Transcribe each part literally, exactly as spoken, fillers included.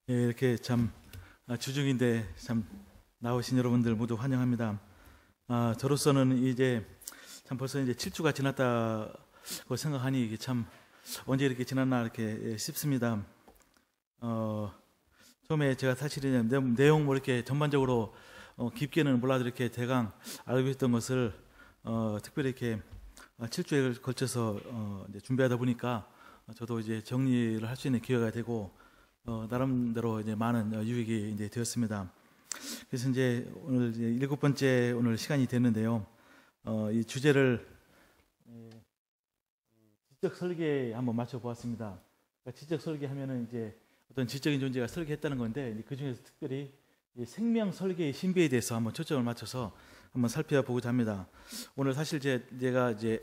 예, 이렇게 참 아, 주중인데 참 나오신 여러분들 모두 환영합니다. 아, 저로서는 이제 참 벌써 이제 칠 주가 지났다고 생각하니 이게 참 언제 이렇게 지났나 이렇게 예, 싶습니다. 어, 처음에 제가 사실은 내- 내용 뭐 이렇게 전반적으로 어, 깊게는 몰라도 이렇게 대강 알고 있던 것을 어, 특별히 이렇게 칠 주에 걸쳐서 어, 이제 준비하다 보니까 저도 이제 정리를 할 수 있는 기회가 되고 어, 나름대로 이제 많은 어, 유익이 이제 되었습니다. 그래서 이제 오늘 이제 일곱 번째 오늘 시간이 됐는데요. 어, 이 주제를 에, 지적 설계에 한번 맞춰 보았습니다. 그러니까 지적 설계하면은 이제 어떤 지적인 존재가 설계했다는 건데 그 중에서 특별히 이 생명 설계의 신비에 대해서 한번 초점을 맞춰서 한번 살펴보고자 합니다. 오늘 사실 제, 제가 이제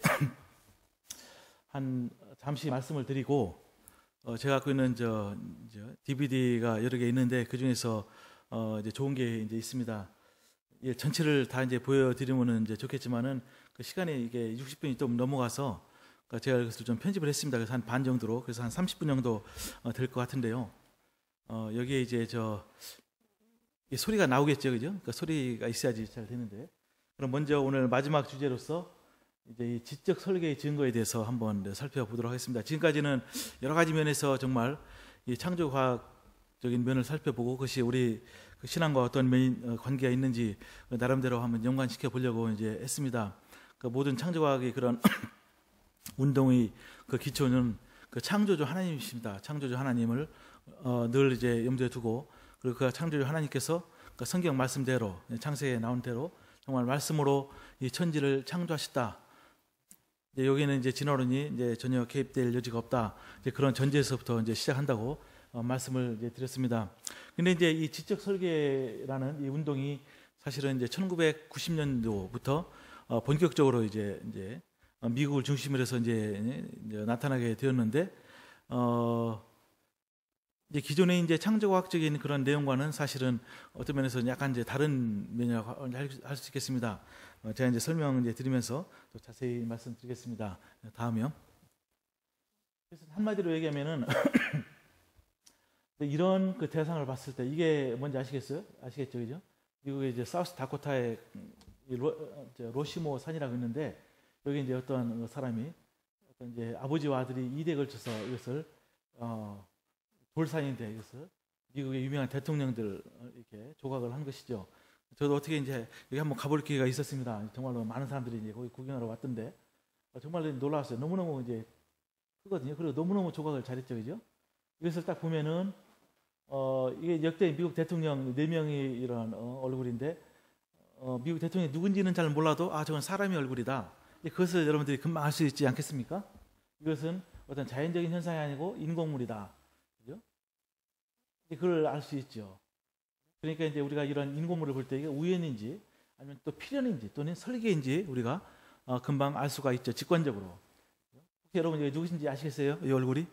한 잠시 말씀을 드리고 어, 제가 갖고 있는 저, 저 디비디가 여러 개 있는데 그 중에서 어, 이제 좋은 게 이제 있습니다. 예, 전체를 다 이제 보여드리면은 이제 좋겠지만은 그 시간이 이게 육십 분이 좀 넘어가서 그러니까 제가 그것을 좀 편집을 했습니다. 그래서 한 반 정도로 그래서 한 삼십 분 정도 어, 될 것 같은데요. 어, 여기에 이제 저 이 소리가 나오겠죠, 그죠? 그러니까 소리가 있어야지 잘 되는데. 그럼 먼저 오늘 마지막 주제로서 이제 이 지적 설계의 증거에 대해서 한번 살펴보도록 하겠습니다. 지금까지는 여러 가지 면에서 정말 이 창조과학적인 면을 살펴보고 그것이 우리 그 신앙과 어떤 면, 관계가 있는지 나름대로 한번 연관시켜 보려고 이제 했습니다. 그 모든 창조과학의 그런 운동의 그 기초는 그 창조주 하나님이십니다. 창조주 하나님을 어, 늘 이제 염두에 두고 그리고 그 창조주 하나님께서 그 성경 말씀대로 창세기에 나온 대로 정말 말씀으로 이 천지를 창조하셨다. 이제 여기는 이제 진화론이 이제 전혀 개입될 여지가 없다. 이제 그런 전제에서부터 이제 시작한다고 어, 말씀을 이제 드렸습니다. 근데 이제 이 지적 설계라는 이 운동이 사실은 이제 천구백구십 년도부터 어, 본격적으로 이제 이제 어, 미국을 중심으로 해서 이제, 이제 나타나게 되었는데 어 이제 기존의 이제 창조과학적인 그런 내용과는 사실은 어떤 면에서 약간 이제 다른 면이라고 할 수 있겠습니다. 어, 제가 이제 설명 이제 드리면서 또 자세히 말씀드리겠습니다. 다음이요. 그래서 한마디로 얘기하면은 이런 그 대상을 봤을 때 이게 뭔지 아시겠어요? 아시겠죠, 그죠? 미국의 이제 사우스 다코타에 로, 로시모 산이라고 있는데 여기 이제 어떤 사람이 어떤 이제 아버지와 아들이 이 대에 걸쳐서 이것을 어, 돌산인데 이것을 미국의 유명한 대통령들 이렇게 조각을 한 것이죠. 저도 어떻게 이제 여기 한번 가볼 기회가 있었습니다. 정말로 많은 사람들이 이제 거기 구경하러 왔던데 정말 놀라웠어요. 너무너무 이제 크거든요. 그리고 너무너무 조각을 잘했죠, 그죠? 이것을 딱 보면은 어 이게 역대 미국 대통령 네 명이 이런 어, 얼굴인데 어, 미국 대통령이 누군지는 잘 몰라도 아 저건 사람의 얼굴이다. 그것을 여러분들이 금방 알 수 있지 않겠습니까? 이것은 어떤 자연적인 현상이 아니고 인공물이다. 그죠? 그걸 알 수 있죠. 그러니까 이제 우리가 이런 인공물을 볼 때 이게 우연인지 아니면 또 필연인지 또는 설계인지 우리가 어, 금방 알 수가 있죠. 직관적으로. 혹시 여러분 이게 누구신지 아시겠어요? 이 얼굴이?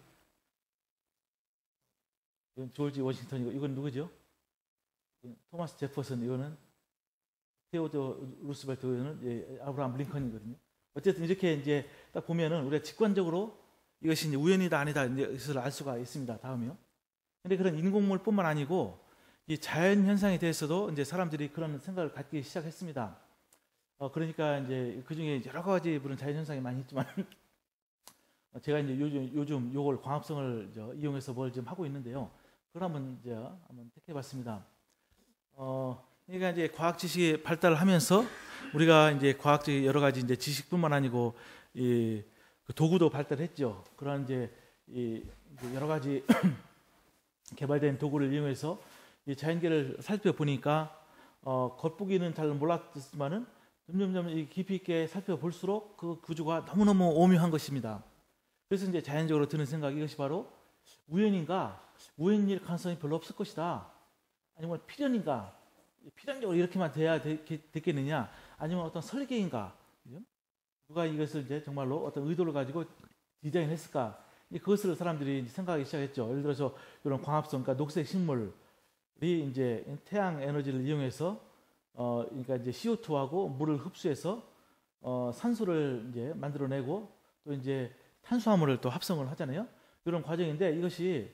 이건 조지 워싱턴이고 이건 누구죠? 토마스 제퍼슨, 이거는 테오도 루스벨트, 이거는 예, 아브라함 링컨이거든요. 어쨌든 이렇게 이제 딱 보면은 우리가 직관적으로 이것이 이제 우연이다 아니다 이제 이것을 알 수가 있습니다. 다음이요. 근데 그런 인공물뿐만 아니고 이 자연 현상에 대해서도 이제 사람들이 그런 생각을 갖기 시작했습니다. 어 그러니까 이제 그 중에 여러 가지 그런 자연 현상이 많이 있지만 제가 이제 요즘 요즘 요걸 광합성을 이용해서 뭘 좀 하고 있는데요. 그걸 한번 이제 한번 택해봤습니다. 어 그러니까 이제 과학 지식이 발달하면서 우리가 이제 과학적 여러 가지 이제 지식뿐만 아니고 이 그 도구도 발달했죠. 그런 이제 이 여러 가지 개발된 도구를 이용해서 이 자연계를 살펴보니까 어, 겉보기는 잘 몰랐지만은 점점점 깊이 있게 살펴볼수록 그 구조가 너무너무 오묘한 것입니다. 그래서 이제 자연적으로 드는 생각이 이것이 바로 우연인가? 우연일 가능성이 별로 없을 것이다. 아니면 필연인가? 필연적으로 이렇게만 돼야 되, 됐겠느냐? 아니면 어떤 설계인가? 누가 이것을 이제 정말로 어떤 의도를 가지고 디자인했을까? 그것을 사람들이 생각하기 시작했죠. 예를 들어서 이런 광합성, 그러니까 녹색 식물이 이제 태양 에너지를 이용해서 어, 그러니까 이제 씨오투하고 물을 흡수해서 어, 산소를 이제 만들어내고 또 이제 탄수화물을 또 합성을 하잖아요. 이런 과정인데 이것이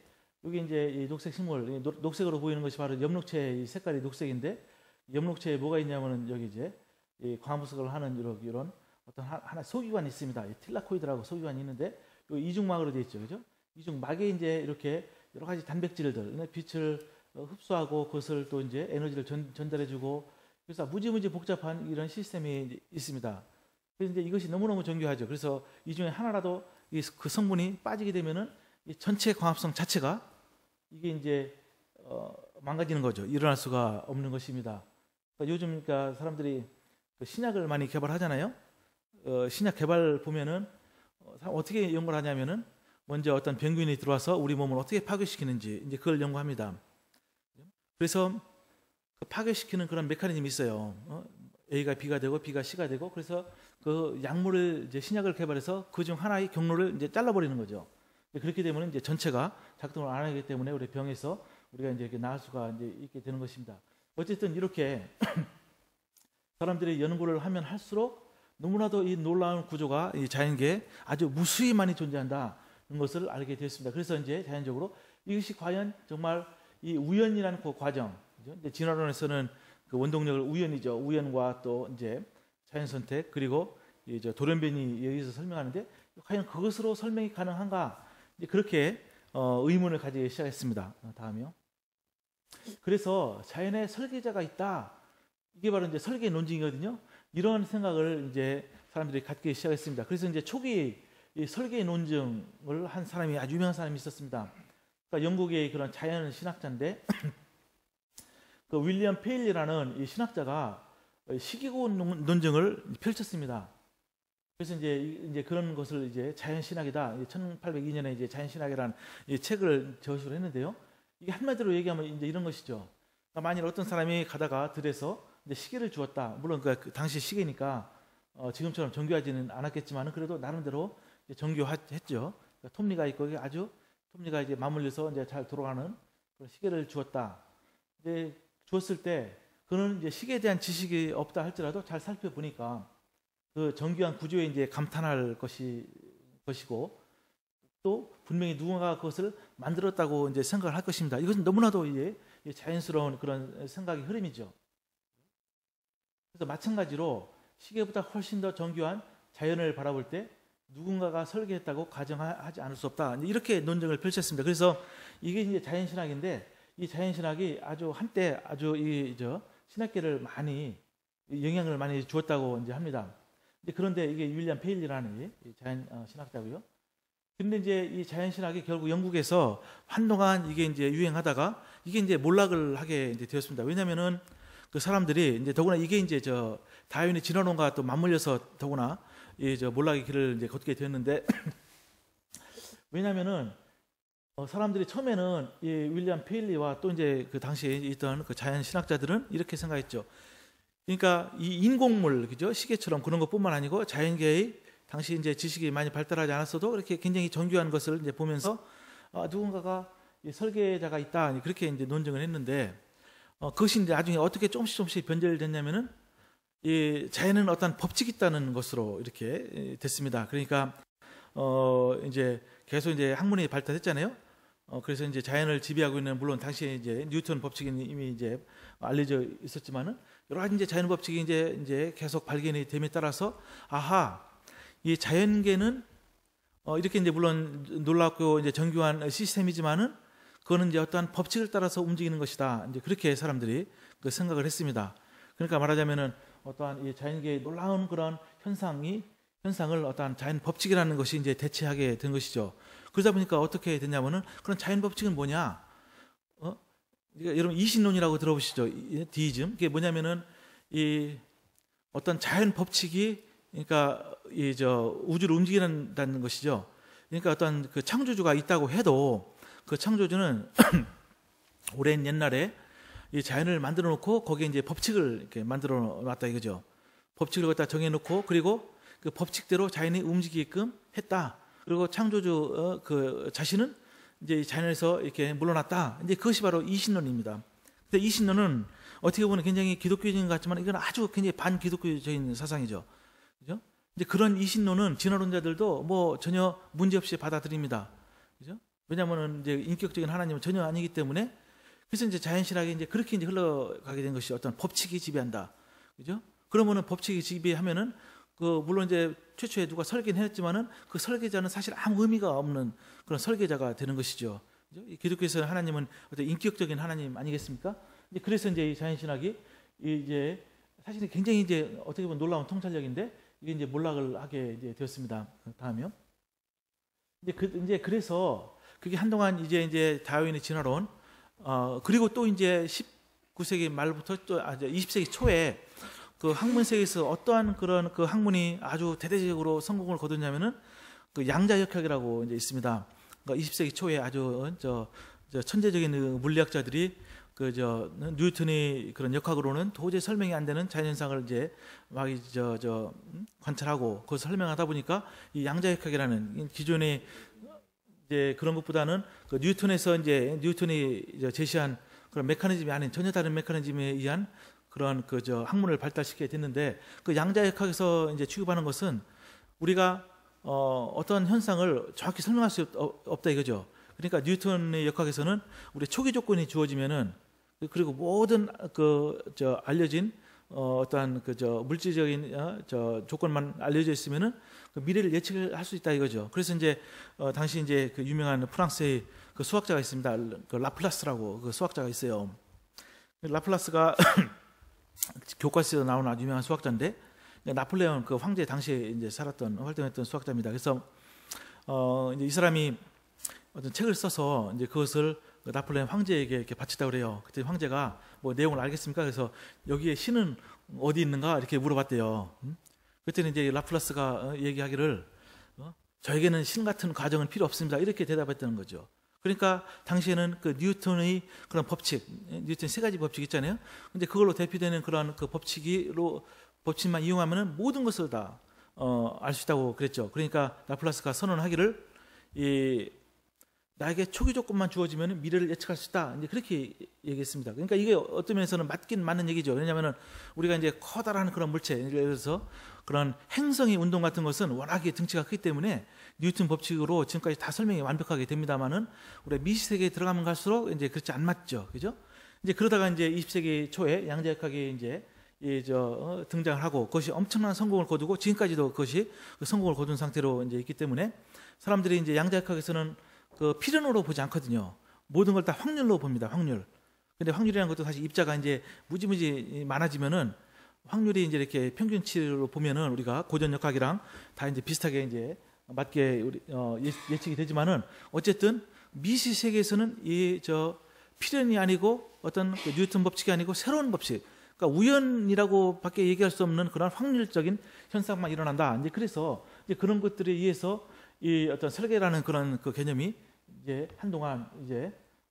여기 이제 이 녹색 식물, 이 녹, 녹색으로 보이는 것이 바로 엽록체의 색깔이 녹색인데, 엽록체에 뭐가 있냐면은 여기 이제 이 광합성을 하는 이런, 이런 어떤 하나 소기관이 있습니다. 틸라코이드라고 소기관이 있는데, 요 이중막으로 되어 있죠, 그죠? 이중막에 이제 이렇게 여러 가지 단백질들, 빛을 흡수하고 그것을 또 이제 에너지를 전, 전달해주고, 그래서 무지무지 복잡한 이런 시스템이 있습니다. 그래서 이제 이것이 너무너무 정교하죠. 그래서 이 중에 하나라도 이 그 성분이 빠지게 되면은 이 전체 광합성 자체가 이게 이제 어, 망가지는 거죠. 일어날 수가 없는 것입니다. 그러니까 요즘 그러니까 사람들이 그 신약을 많이 개발하잖아요. 어, 신약 개발 보면은 어, 어떻게 연구를 하냐면은 먼저 어떤 병균이 들어와서 우리 몸을 어떻게 파괴시키는지 이제 그걸 연구합니다. 그래서 그 파괴시키는 그런 메커니즘이 있어요. 어? A가 B가 되고 B가 C가 되고, 그래서 그 약물을 이제 신약을 개발해서 그 중 하나의 경로를 이제 잘라버리는 거죠. 그렇게 되면 이제 전체가 작동을 안 하기 때문에 우리 병에서 우리가 이제 이렇게 나을 수가 이제 있게 되는 것입니다. 어쨌든 이렇게 사람들이 연구를 하면 할수록 너무나도 이 놀라운 구조가 이 자연계에 아주 무수히 많이 존재한다는 것을 알게 되었습니다. 그래서 이제 자연적으로 이것이 과연 정말 이 우연이라는 그 과정, 이제 진화론에서는 그 원동력을 우연이죠. 우연과 또 이제 자연 선택, 그리고 이제 돌연변이 여기서 설명하는데 과연 그것으로 설명이 가능한가? 이제 그렇게 어, 의문을 가지기 시작했습니다. 다음이요. 그래서 자연의 설계자가 있다. 이게 바로 이제 설계 논증이거든요. 이런 생각을 이제 사람들이 갖기 시작했습니다. 그래서 이제 초기 이 설계 논증을 한 사람이 아주 유명한 사람이 있었습니다. 그러니까 영국의 그런 자연 신학자인데 그 윌리엄 페일리라는 이 신학자가 시기고 논증을 펼쳤습니다. 그래서 이제 이제 그런 것을 이제 자연 신학이다. 천팔백이 년에 이제 자연 신학이라는 이 책을 저술을 했는데요. 이게 한마디로 얘기하면 이제 이런 것이죠. 그러니까 만일 어떤 사람이 가다가 들에서 이제 시계를 주었다. 물론 그 당시 시계니까 어 지금처럼 정교하지는 않았겠지만 그래도 나름대로 이제 정교했죠. 그러니까 톱니가 있고 아주 톱니가 이제 맞물려서 이제 잘 돌아가는 그런 시계를 주었다. 이제 주었을 때 그는 이제 시계에 대한 지식이 없다 할지라도 잘 살펴보니까 그 정교한 구조에 이제 감탄할 것이 것이고 또 분명히 누군가가 그것을 만들었다고 이제 생각을 할 것입니다. 이것은 너무나도 이제 자연스러운 그런 생각의 흐름이죠. 그래서 마찬가지로 시계보다 훨씬 더 정교한 자연을 바라볼 때 누군가가 설계했다고 가정하지 않을 수 없다. 이렇게 논증을 펼쳤습니다. 그래서 이게 이제 자연신학인데 이 자연신학이 아주 한때 아주 이 저 신학계를 많이 영향을 많이 주었다고 이제 합니다. 그런데 이게 윌리엄 페일리라는 자연 신학자고요. 근데 이제 이 자연신학이 결국 영국에서 한동안 이게 이제 유행하다가 이게 이제 몰락을 하게 이제 되었습니다. 왜냐면은 그 사람들이 이제 더구나 이게 이제 저 다윈의 진화론과 또 맞물려서 더구나 이 저 몰락의 길을 이제 걷게 되었는데 왜냐면은 어 사람들이 처음에는 이 윌리엄 페일리와 또 이제 그 당시에 있던 그 자연 신학자들은 이렇게 생각했죠. 그러니까 이 인공물 그죠 시계처럼 그런 것뿐만 아니고 자연계의 당시 이제 지식이 많이 발달하지 않았어도 이렇게 굉장히 정교한 것을 이제 보면서 아, 누군가가 이 설계자가 있다 그렇게 이제 논증을 했는데 어, 그것이 이제 나중에 어떻게 조금씩 조금씩 변절됐냐면은 이 자연은 어떤 법칙이 있다는 것으로 이렇게 됐습니다. 그러니까 어 이제 계속 이제 학문이 발달했잖아요. 어 그래서 이제 자연을 지배하고 있는 물론 당시에 이제 뉴턴 법칙이 이미 이제 알려져 있었지만은 여러 가지 이제 자연 법칙이 이제 이제 계속 발견이 됨에 따라서 아하 이 자연계는 어 이렇게 이제 물론 놀랍고 이제 정교한 시스템이지만은 그거는 이제 어떠한 법칙을 따라서 움직이는 것이다. 이제 그렇게 사람들이 그 생각을 했습니다. 그러니까 말하자면은 어떠한 이 자연계의 놀라운 그런 현상이 현상을 어떠한 자연 법칙이라는 것이 이제 대체하게 된 것이죠. 그러다 보니까 어떻게 됐냐면은 그런 자연 법칙은 뭐냐? 어? 그러니까 여러분 이신론이라고 들어보시죠? 디이즘. 그게 뭐냐면은 이 어떤 자연 법칙이 그러니까 이 저 우주를 움직이는다는 것이죠. 그러니까 어떤 그 창조주가 있다고 해도 그 창조주는 오랜 옛날에 이 자연을 만들어 놓고 거기에 이제 법칙을 이렇게 만들어 놨다 이거죠. 법칙을 갖다 정해 놓고 그리고 그 법칙대로 자연이 움직이게끔 했다. 그리고 창조주 어, 그 자신은 이제 자연에서 이렇게 물러났다. 이제 그것이 바로 이신론입니다. 근데 이신론은 어떻게 보면 굉장히 기독교적인 것 같지만 이건 아주 굉장히 반기독교적인 사상이죠. 그죠? 이제 그런 이신론은 진화론자들도 뭐 전혀 문제 없이 받아들입니다. 그죠? 왜냐하면 이제 인격적인 하나님은 전혀 아니기 때문에. 그래서 이제 자연신학이 이제 그렇게 이제 흘러가게 된 것이 어떤 법칙이 지배한다. 그죠? 그러면은 법칙이 지배하면은 그 물론 이제 최초에 누가 설계는 했지만은 그 설계자는 사실 아무 의미가 없는 그런 설계자가 되는 것이죠. 그죠? 기독교에서는 하나님은 어떤 인격적인 하나님 아니겠습니까? 이제 그래서 이제 이 자연신학이 이제 사실은 굉장히 이제 어떻게 보면 놀라운 통찰력인데 이게 이제 몰락을 하게 이제 되었습니다. 다음이요. 이제 그 이제 그래서 그게 한동안 이제 이제 다윈의 진화론 어 그리고 또 이제 십구 세기 말부터 또 아, 이십 세기 초에 그 학문 세계에서 어떠한 그런 그 학문이 아주 대대적으로 성공을 거뒀냐면은 그 양자역학이라고 이제 있습니다. 그러니까 이십 세기 초에 아주 저, 저 천재적인 그 물리학자들이 그 저 뉴턴의 그런 역학으로는 도저히 설명이 안 되는 자연현상을 이제 막 저 저 관찰하고 그걸 설명하다 보니까 이 양자역학이라는 기존의 이제 그런 것보다는 그 뉴턴에서 이제 뉴턴이 이제 제시한 그런 메커니즘이 아닌 전혀 다른 메커니즘에 의한 그런 그 저 학문을 발달시키게 됐는데 그 양자역학에서 이제 취급하는 것은 우리가 어 어떤 현상을 정확히 설명할 수 없, 없다 이거죠. 그러니까 뉴턴의 역학에서는 우리 초기 조건이 주어지면은 그리고 모든 그 저 알려진 어 어떠한 그 저 물질적인 어, 저 조건만 알려져 있으면은 그 미래를 예측할 수 있다 이거죠. 그래서 이제 어 당시 이제 그 유명한 프랑스의 그 수학자가 있습니다. 그 라플라스라고 그 수학자가 있어요. 라플라스가 교과서에서 나오는 아주 유명한 수학자인데 나폴레옹 그 황제 당시에 이제 살았던 활동했던 수학자입니다. 그래서 어 이제 이 사람이 어떤 책을 써서 이제 그것을 나폴레옹 황제에게 이렇게 바쳤다고 그래요. 그때 황제가 뭐 내용을 알겠습니까? 그래서 여기에 신은 어디 있는가 이렇게 물어봤대요. 음? 그때는 이제 라플라스가 얘기하기를 어? 저에게는 신 같은 과정은 필요 없습니다. 이렇게 대답했다는 거죠. 그러니까 당시에는 그 뉴턴의 그런 법칙, 뉴턴 세 가지 법칙 있잖아요. 근데 그걸로 대표되는 그런 그 법칙으로 법칙만 이용하면은 모든 것을 다 어, 알 수 있다고 그랬죠. 그러니까 라플라스가 선언하기를 이 나에게 초기 조건만 주어지면 미래를 예측할 수 있다. 이제 그렇게 얘기했습니다. 그러니까 이게 어떤 면에서는 맞긴 맞는 얘기죠. 왜냐하면 우리가 이제 커다란 그런 물체, 예를 들어서 그런 행성의 운동 같은 것은 워낙에 등치가 크기 때문에 뉴턴 법칙으로 지금까지 다 설명이 완벽하게 됩니다만은 우리 미시 세계에 들어가면 갈수록 이제 그렇지 안 맞죠. 그죠? 이제 그러다가 이제 이십 세기 초에 양자역학이 이제 이저 어, 등장을 하고 그것이 엄청난 성공을 거두고 지금까지도 그것이 그 성공을 거둔 상태로 이제 있기 때문에 사람들이 이제 양자역학에서는 그 필연으로 보지 않거든요. 모든 걸 다 확률로 봅니다. 확률. 근데 확률이라는 것도 사실 입자가 이제 무지무지 많아지면은 확률이 이제 이렇게 평균치로 보면은 우리가 고전역학이랑 다 이제 비슷하게 이제 맞게 우리 어 예측이 되지만은 어쨌든 미시 세계에서는 이 저 필연이 아니고 어떤 그 뉴턴 법칙이 아니고 새로운 법칙. 그러니까 우연이라고밖에 얘기할 수 없는 그런 확률적인 현상만 일어난다. 이제 그래서 이제 그런 것들에 의해서 이 어떤 설계라는 그런 그 개념이 이제 한동안 이제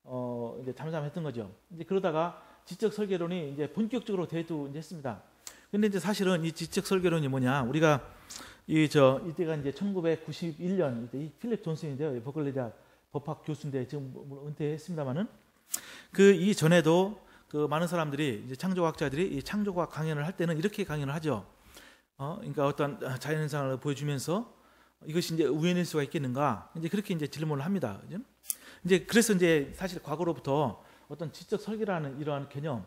어 이제 잠잠했던 거죠. 이제 그러다가 지적 설계론이 이제 본격적으로 대두 이제 했습니다. 근데 이제 사실은 이 지적 설계론이 뭐냐? 우리가 이 저 이때가 이제 천구백구십일 년 이때 이 필립 존슨인데요. 버클리 대학 법학 교수인데 지금 물론 은퇴했습니다만은 그 이전에도 그 많은 사람들이 이제 창조학자들이 이 창조과학 강연을 할 때는 이렇게 강연을 하죠. 어 그러니까 어떤 자연 현상을 보여주면서 이것이 이제 우연일 수가 있겠는가? 이제 그렇게 이제 질문을 합니다. 그죠? 이제 그래서 이제 사실 과거로부터 어떤 지적 설계라는 이러한 개념이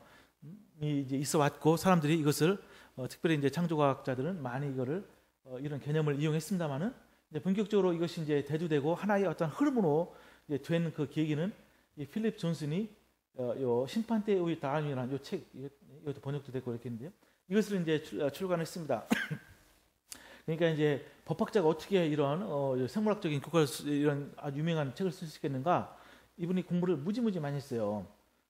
이제 있어 왔고 사람들이 이것을 어, 특별히 이제 창조과학자들은 많이 이거를 어, 이런 개념을 이용했습니다만은 이제 본격적으로 이것이 이제 대두되고 하나의 어떤 흐름으로 이제 된 그 계기는 이 필립 존슨이 어, 요 심판 때의 다윈이라는 요 책 이것도 번역도 됐고 이렇게 했는데요. 이것을 이제 출, 출간했습니다. 그러니까 이제 법학자가 어떻게 이런 어, 생물학적인 교과를 이런 아주 유명한 책을 쓸 수 있겠는가? 이분이 공부를 무지무지 많이 했어요.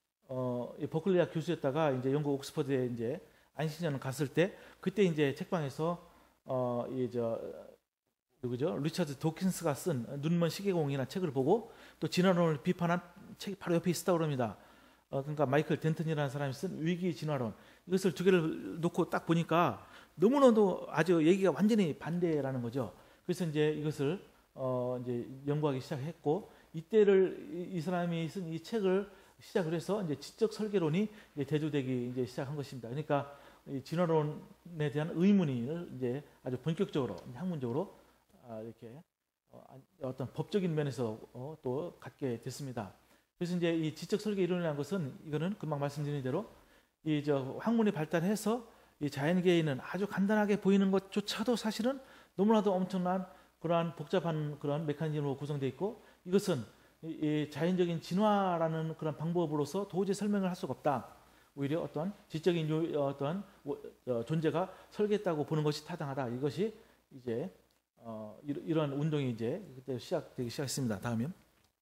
어, 버클리 대학 교수였다가 이제 영국 옥스퍼드에 이제 안식년 갔을 때 그때 이제 책방에서 어, 이저 누구죠? 리처드 도킨스가 쓴 눈먼 시계공이라는 책을 보고 또 진화론을 비판한 책이 바로 옆에 있었다고 그럽니다. 어, 그러니까 마이클 덴턴이라는 사람이 쓴 위기 진화론 이것을 두 개를 놓고 딱 보니까 너무나도 아주 얘기가 완전히 반대라는 거죠. 그래서 이제 이것을 어 이제 연구하기 시작했고 이때를 이, 이 사람이 쓴 이 책을 시작을 해서 이제 지적 설계론이 이제 대두되기 이제 시작한 것입니다. 그러니까 이 진화론에 대한 의문을 이제 아주 본격적으로 학문적으로 아, 이렇게 어떤 법적인 면에서 또 갖게 됐습니다. 그래서 이제 이 지적 설계 이론이라는 것은 이거는 금방 말씀드린 대로 이 저 학문이 발달해서 이 자연계에 있는 아주 간단하게 보이는 것조차도 사실은 너무나도 엄청난 그러한 복잡한 그런 메커니즘으로 구성되어 있고, 이것은 이 자연적인 진화라는 그런 방법으로서 도저히 설명을 할 수가 없다. 오히려 어떤 지적인 어떤 존재가 설계했다고 보는 것이 타당하다. 이것이 이제 어 이런 운동이 이제 그때 시작되기 시작했습니다. 다음이요.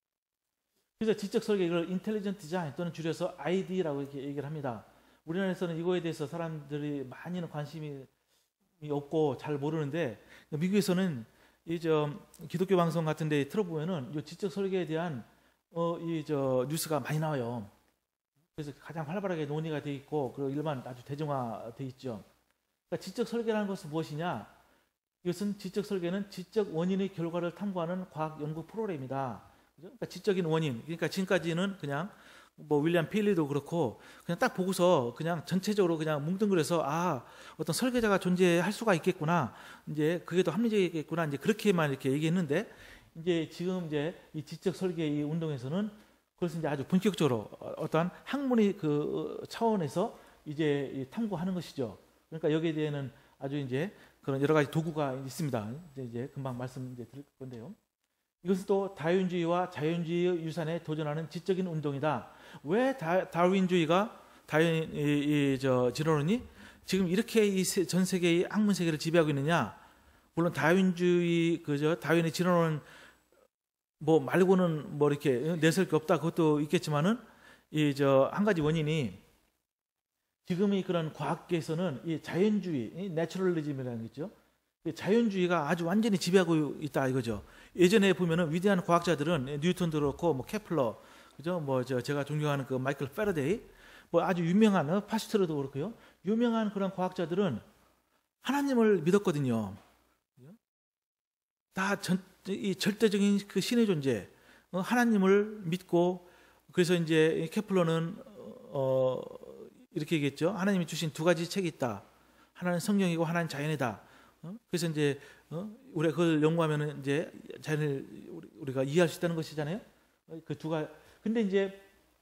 그래서 지적 설계, 이걸 인텔리전트 디자인 또는 줄여서 아이디라고 이렇게 얘기를 합니다. 우리나라에서는 이거에 대해서 사람들이 많이는 관심이 없고 잘 모르는데, 미국에서는 이 저 기독교 방송 같은 데 틀어보면은 이 지적 설계에 대한 어 이 저 뉴스가 많이 나와요. 그래서 가장 활발하게 논의가 돼 있고, 그리고 일반 아주 대중화돼 있죠. 그러니까 지적 설계라는 것은 무엇이냐? 이것은 지적 설계는 지적 원인의 결과를 탐구하는 과학 연구 프로그램이다. 그러니까 지적인 원인. 그러니까 지금까지는 그냥 뭐 윌리엄 페일리도 그렇고 그냥 딱 보고서 그냥 전체적으로 그냥 뭉뚱그려서 아 어떤 설계자가 존재할 수가 있겠구나, 이제 그게 더 합리적이겠구나, 이제 그렇게만 이렇게 얘기했는데, 이제 지금 이제 이 지적 설계 이 운동에서는 그래서 이제 아주 본격적으로 어떠한 학문의 그 차원에서 이제 탐구하는 것이죠. 그러니까 여기에 대해서는 아주 이제 그런 여러 가지 도구가 있습니다. 이제 금방 말씀드릴 건데요. 이것은 또 다윈주의와 자연주의의 유산에 도전하는 지적인 운동이다. 왜 다, 다윈주의가 다윈 이, 이, 저 진화론이 지금 이렇게 이 전 세계의 학문 세계를 지배하고 있느냐? 물론 다윈주의 그저 다윈의 진화론은 뭐 말고는 뭐 이렇게 내세울 게 없다, 그것도 있겠지만은 이 저 한 가지 원인이 지금의 그런 과학계에서는 이 자연주의, 이 내추럴리즘이라는 게 있죠. 자연주의가 아주 완전히 지배하고 있다 이거죠. 예전에 보면은 위대한 과학자들은 뉴턴도 그렇고 뭐 케플러, 그죠? 뭐 저 제가 존경하는 그 마이클 패러데이, 뭐 아주 유명한 파스트로도 그렇고요. 유명한 그런 과학자들은 하나님을 믿었거든요. 다 전, 이 절대적인 그 신의 존재, 하나님을 믿고, 그래서 이제 케플러는 어 이렇게 얘기했죠. 하나님이 주신 두 가지 책이 있다. 하나는 성경이고 하나는 자연이다. 그래서 이제 우리가 그걸 연구하면은 이제 자연을 우리가 이해할 수 있다는 것이잖아요. 그 두 가지. 근데 이제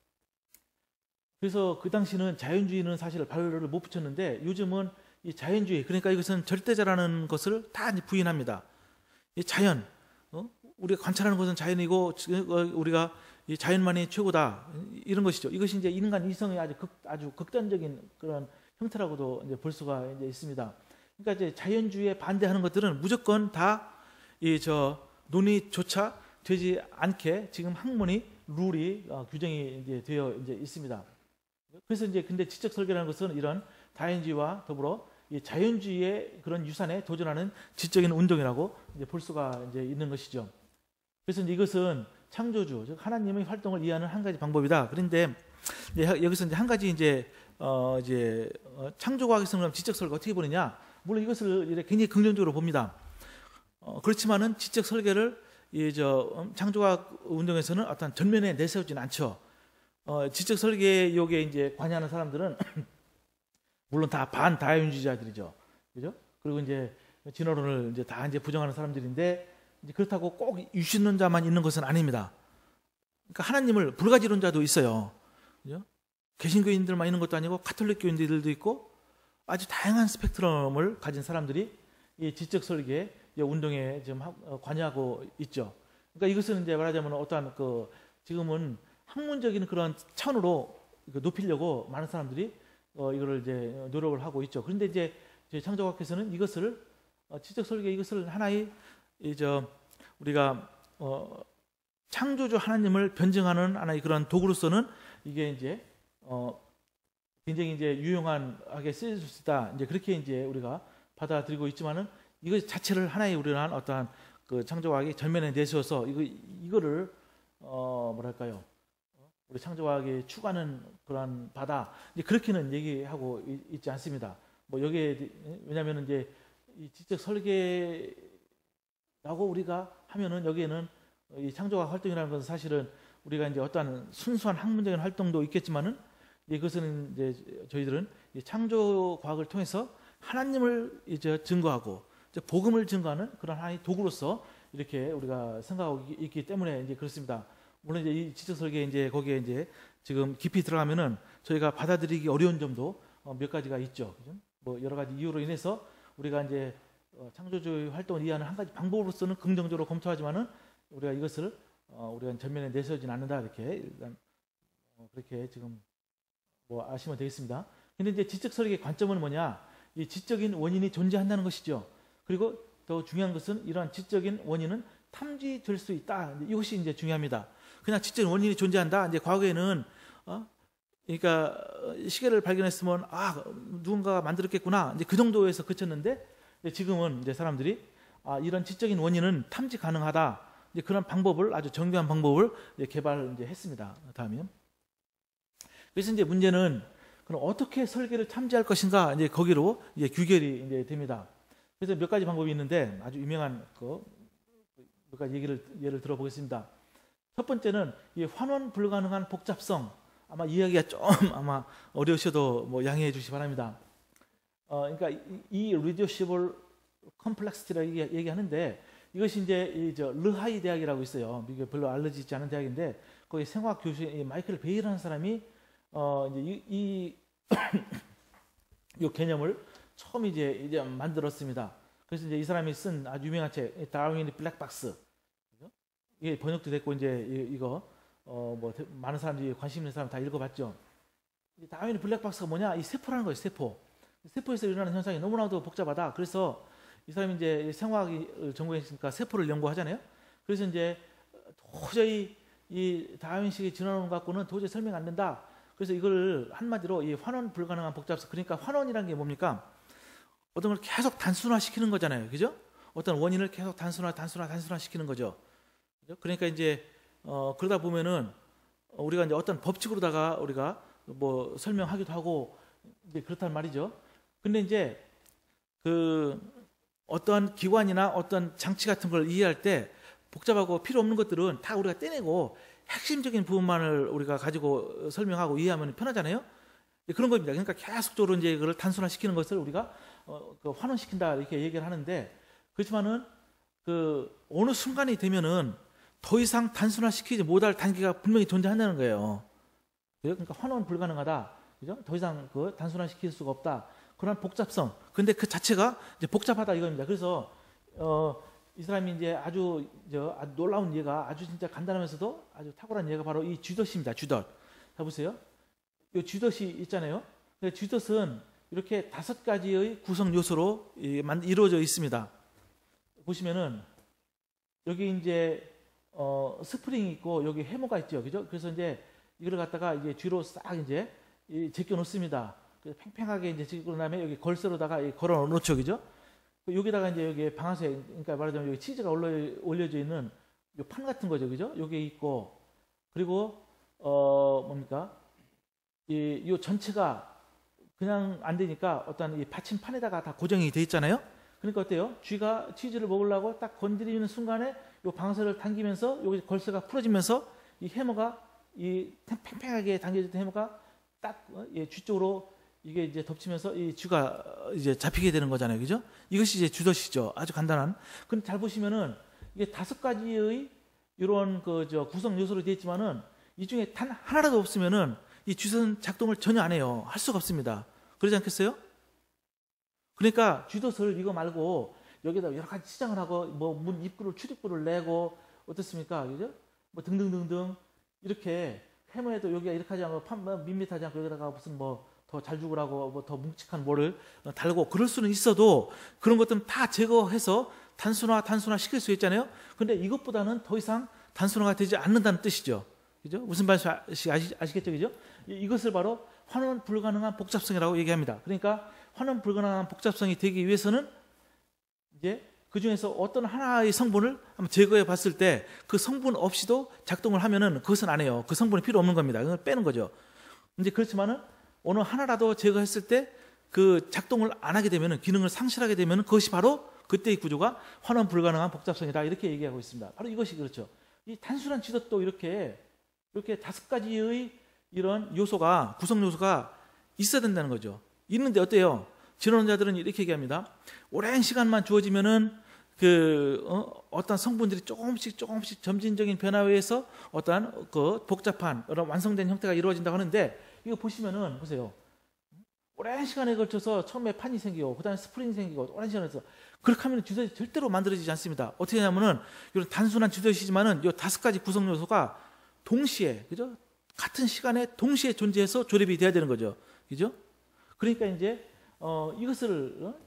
그래서 그 당시는 자연주의는 사실 발로를 못 붙였는데, 요즘은 이 자연주의, 그러니까 이것은 절대자라는 것을 다 부인합니다. 이 자연, 어? 우리가 관찰하는 것은 자연이고 우리가 이 자연만이 최고다, 이런 것이죠. 이것이 이제 인간 이성의 아주 극, 아주 극단적인 그런 형태라고도 이제 볼 수가 이제 있습니다. 그러니까 이제 자연주의에 반대하는 것들은 무조건 다 이 저 논의조차 되지 않게 지금 학문이 룰이 어, 규정이 이제 되어 이제 있습니다. 그래서 이제 근데 지적 설계라는 것은 이런 다연주의와 더불어 이 자연주의의 그런 유산에 도전하는 지적인 운동이라고 이제 볼 수가 이제 있는 것이죠. 그래서 이제 이것은 창조주, 즉 하나님의 활동을 이해하는 한 가지 방법이다. 그런데 여기서 이제 한 가지 이제 어 이제 어 창조과학에서 그럼 지적 설계 어떻게 보느냐? 물론 이것을 굉장히 긍정적으로 봅니다. 어 그렇지만은 지적 설계를 이 저 창조과학 운동에서는 어떤 전면에 내세우지는 않죠. 어 지적 설계 요게 이제 관여하는 사람들은 물론 다 반다윈주의자들이죠, 그죠? 그리고 이제 진화론을 이제 다 이제 부정하는 사람들인데, 이제 그렇다고 꼭 유신론자만 있는 것은 아닙니다. 그러니까 하나님을 불가지론자도 있어요, 그죠? 개신교인들만 있는 것도 아니고 가톨릭 교인들도 있고 아주 다양한 스펙트럼을 가진 사람들이 이 지적 설계 운동에 지금 관여하고 있죠. 그러니까 이것은 이제 말하자면 어떠한 그 지금은 학문적인 그런 차원으로 높이려고 많은 사람들이 어 이거를 이제 노력을 하고 있죠. 그런데 이제 창조과학에서는 이것을 어 지적 설계 이것을 하나의 이저 우리가 어 창조주 하나님을 변증하는 하나의 그런 도구로서는 이게 이제 어 굉장히 이제 유용하게 쓰일 수 있다. 이제 그렇게 이제 우리가 받아들이고 있지만은 이거 자체를 하나의 우리는 어떠한 그 창조과학이 전면에 내세워서 이거 이거를 어 뭐랄까요? 우리 창조과학이 추구하는 그런 바다, 이제 그렇게는 얘기하고 있지 않습니다. 뭐 여기에 왜냐하면 이제 이 지적 설계라고 우리가 하면은 여기에는 이 창조과학 활동이라는 것은 사실은 우리가 이제 어떠한 순수한 학문적인 활동도 있겠지만은 이것은 이제 저희들은 창조과학을 통해서 하나님을 이제 증거하고 이제 복음을 증거하는 그런 하나의 도구로서 이렇게 우리가 생각하고 있기 때문에 이제 그렇습니다. 물론 이제 이 지적 설계 이제 거기에 이제 지금 깊이 들어가면은 저희가 받아들이기 어려운 점도 몇 가지가 있죠. 그죠? 뭐 여러 가지 이유로 인해서 우리가 이제 창조주의 활동을 이해하는 한 가지 방법으로서는 긍정적으로 검토하지만은 우리가 이것을 우리가 전면에 내세우지는 않는다 이렇게 일단 그렇게 지금 뭐 아시면 되겠습니다. 근데 이제 지적 설계의 관점은 뭐냐? 이 지적인 원인이 존재한다는 것이죠. 그리고 더 중요한 것은 이러한 지적인 원인은 탐지될 수 있다. 이것이 이제 중요합니다. 그냥 지적인 원인이 존재한다. 이제 과거에는 어? 그러니까 시계를 발견했으면 아 누군가가 만들었겠구나. 이제 그 정도에서 그쳤는데 지금은 이제 사람들이 아 이런 지적인 원인은 탐지 가능하다. 이제 그런 방법을 아주 정교한 방법을 이제 개발 이제 했습니다. 다음에 그래서 이제 문제는 그럼 어떻게 설계를 탐지할 것인가 이제 거기로 이제 규결이 이제 됩니다. 그래서 몇 가지 방법이 있는데 아주 유명한 그 몇 가지 얘기를 예를 들어보겠습니다. 첫 번째는 이 환원 불가능한 복잡성. 아마 이야기가 좀 아마 어려우셔도 뭐 양해해 주시기 바랍니다. 어, 그러니까 이, 이 reducible complexity라고 얘기, 얘기하는데 이것이 이제 이 저 르하이 대학이라고 있어요. 미국에 별로 알려지지 있지 않은 대학인데 거기 생화학 교수인 마이클 베일이라는 사람이 어 이제 이, 이, 이 개념을 처음 이제 이제 만들었습니다. 그래서 이제 이 사람이 쓴 아주 유명한 책 다윈의 블랙박스 이게 번역도 됐고 이제 이거 어 뭐 많은 사람들이 관심 있는 사람 다 읽어봤죠. 다윈의 블랙박스가 뭐냐? 이 세포라는 거예요. 세포. 세포에서 일어나는 현상이 너무나도 복잡하다. 그래서 이 사람이 이제 생화학을 전공했으니까 세포를 연구하잖아요. 그래서 이제 도저히 이 다윈식의 진화론 갖고는 도저히 설명 안 된다. 그래서 이걸 한마디로 이 환원 불가능한 복잡성. 그러니까 환원이라는 게 뭡니까? 어떤 걸 계속 단순화시키는 거잖아요. 그죠? 어떤 원인을 계속 단순화, 단순화, 단순화시키는 거죠. 그죠? 그러니까 이제 어, 그러다 보면은 우리가 이제 어떤 법칙으로다가 우리가 뭐 설명하기도 하고 이제 그렇단 말이죠. 근데 이제 그 어떠한 기관이나 어떤 장치 같은 걸 이해할 때 복잡하고 필요 없는 것들은 다 우리가 떼내고 핵심적인 부분만을 우리가 가지고 설명하고 이해하면 편하잖아요. 그런 겁니다. 그러니까 계속적으로 이제 그걸 단순화시키는 것을 우리가 어, 그 환원시킨다 이렇게 얘기를 하는데 그렇지만은 그 어느 순간이 되면은 더 이상 단순화시키지 못할 단계가 분명히 존재한다는 거예요. 그러니까 환원 불가능하다. 그죠? 더 이상 그 단순화시킬 수가 없다. 그런 복잡성. 근데 그 자체가 이제 복잡하다 이겁니다. 그래서 어, 이 사람이 이제 아주, 저, 아주 놀라운 예가 아주 진짜 간단하면서도 아주 탁월한 예가 바로 이 쥐덫입니다. 쥐덫. 자 보세요. 이 쥐덫이 있잖아요. 쥐덫은 이렇게 다섯 가지의 구성 요소로 이루어져 있습니다. 보시면은 여기 이제 어, 스프링이 있고 여기 해머가 있죠. 그죠? 그래서 이제 이걸 갖다가 이제 뒤로 싹 이제 제껴 놓습니다. 팽팽하게 이제 제끼고 나면 여기 걸쇠로다가 걸어 놓죠. 그죠? 여기다가 이제 여기 방아쇠, 그러니까 말하자면 여기 치즈가 올려, 올려져 있는 요 판 같은 거죠. 그죠? 여기 있고, 그리고, 어, 뭡니까? 이, 요 전체가 그냥 안 되니까 어떤 이 받침판에다가 다 고정이 돼 있잖아요? 그러니까 어때요? 쥐가 치즈를 먹으려고 딱 건드리는 순간에 요 방아쇠를 당기면서 여기 걸쇠가 풀어지면서 이 해머가 이 팽팽하게 당겨졌던 해머가 딱 예, 쥐 쪽으로 이게 이제 덮치면서 이 쥐가 이제 잡히게 되는 거잖아요. 그죠? 이것이 이제 쥐덫이죠. 아주 간단한. 근데 잘 보시면은 이게 다섯 가지의 이런 그 저 구성 요소로 되어 있지만은 이 중에 단 하나라도 없으면은 이 쥐덫은 작동을 전혀 안 해요. 할 수가 없습니다. 그러지 않겠어요? 그러니까 쥐덫을 이거 말고 여기다 여러 가지 치장을 하고 뭐 문 입구를 출입구를 내고 어떻습니까? 그죠? 뭐 등등등등 이렇게 해머에도 여기가 이렇게 하지 않고 판 밋밋하지 않고 여기다가 무슨 뭐 더 잘 죽으라고 뭐 더 묵직한 뭐를 달고 그럴 수는 있어도 그런 것들은 다 제거해서 단순화 단순화 시킬 수 있잖아요. 근데 이것보다는 더 이상 단순화가 되지 않는다는 뜻이죠. 그죠? 무슨 말인지 아시, 아시겠죠? 그죠? 이것을 바로 환원 불가능한 복잡성이라고 얘기합니다. 그러니까 환원 불가능한 복잡성이 되기 위해서는 이제 그 중에서 어떤 하나의 성분을 한번 제거해 봤을 때 그 성분 없이도 작동을 하면은 그것은 안 해요. 그 성분이 필요 없는 겁니다. 그걸 빼는 거죠. 이제 그렇지만은 어느 하나라도 제거했을 때 그 작동을 안 하게 되면은 기능을 상실하게 되면은 그것이 바로 그때의 구조가 환원 불가능한 복잡성이다. 이렇게 얘기하고 있습니다. 바로 이것이 그렇죠. 이 단순한 쥐덫도 이렇게 이렇게 다섯 가지의 이런 요소가 구성 요소가 있어야 된다는 거죠. 있는데 어때요? 진원자들은 이렇게 얘기합니다. 오랜 시간만 주어지면은 그 어, 어떤 성분들이 조금씩 조금씩 점진적인 변화에 의해서 어떠한 그 복잡한 그런 완성된 형태가 이루어진다고 하는데, 이거 보시면은 보세요. 오랜 시간에 걸쳐서 처음에 판이 생기고 그다음에 스프링이 생기고 오랜 시간에 서 그렇게 하면 주덧이 절대로 만들어지지 않습니다. 어떻게 하냐면은 이런 단순한 주덧이지만은 이 다섯 가지 구성 요소가 동시에, 그죠? 같은 시간에 동시에 존재해서 조립이 돼야 되는 거죠. 그죠? 그러니까 이제 어 이것을 어?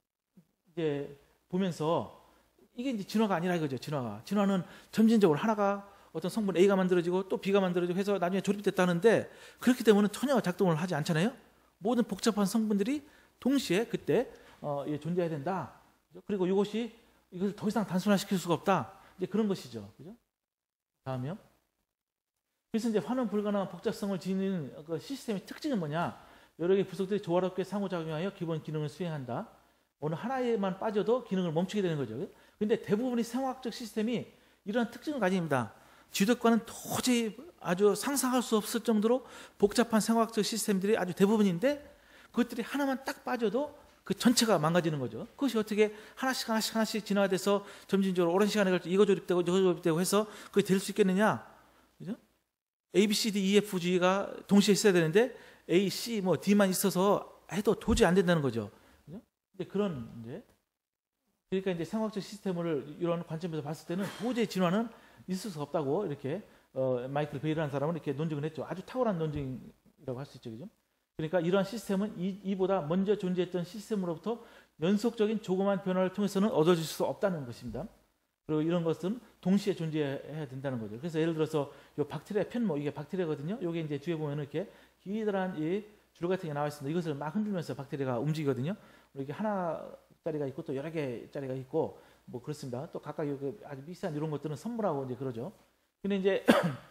이제 보면서 이게 이제 진화가 아니라 이거죠. 진화가. 진화는 점진적으로 하나가 어떤 성분 A가 만들어지고 또 B가 만들어지고 해서 나중에 조립됐다는데, 그렇기 때문에 전혀 작동을 하지 않잖아요. 모든 복잡한 성분들이 동시에 그때 어, 예, 존재해야 된다. 그죠? 그리고 이것이 이것을 더 이상 단순화시킬 수가 없다. 이제 그런 것이죠. 그죠? 다음이요. 그래서 이제 환원 불가능한 복잡성을 지니는 그 시스템의 특징은 뭐냐? 여러 개의 부속들이 조화롭게 상호작용하여 기본 기능을 수행한다. 어느 하나에만 빠져도 기능을 멈추게 되는 거죠. 그런데 대부분의 생화학적 시스템이 이런 특징을 가집니다. 지덕과는 도저히 아주 상상할 수 없을 정도로 복잡한 생화학적 시스템들이 아주 대부분인데, 그것들이 하나만 딱 빠져도 그 전체가 망가지는 거죠. 그것이 어떻게 하나씩 하나씩 하나씩 진화돼서 점진적으로 오랜 시간에 걸쳐 이거 조립되고 저거 조립되고 해서 그게 될 수 있겠느냐? 그죠? A, B, C, D, E, F, G가 동시에 있어야 되는데 A, C, 뭐 D만 있어서 해도 도저히 안 된다는 거죠. 그죠? 이제 그런 이제 그러니까 이제 생화학적 시스템을 이런 관점에서 봤을 때는 도저히 진화는 있을 수 없다고 이렇게 어, 마이클 베일이라는 사람은 이렇게 논증을 했죠. 아주 탁월한 논증이라고 할 수 있죠, 그죠? 그러니까 이러한 시스템은 이, 이보다 먼저 존재했던 시스템으로부터 연속적인 조그만 변화를 통해서는 얻어질 수 없다는 것입니다. 그리고 이런 것은 동시에 존재해야 된다는 거죠. 그래서 예를 들어서 요 박테리아 편모, 이게 박테리아거든요. 이게 이제 뒤에 보면 이렇게 기다란 이 줄 같은 게 나와 있습니다. 이것을 막 흔들면서 박테리아가 움직이거든요. 이렇게 하나짜리가 있고 또 여러 개짜리가 있고 뭐 그렇습니다. 또 각각 아주 비싼 이런 것들은 선물하고 이제 그러죠. 근데 이제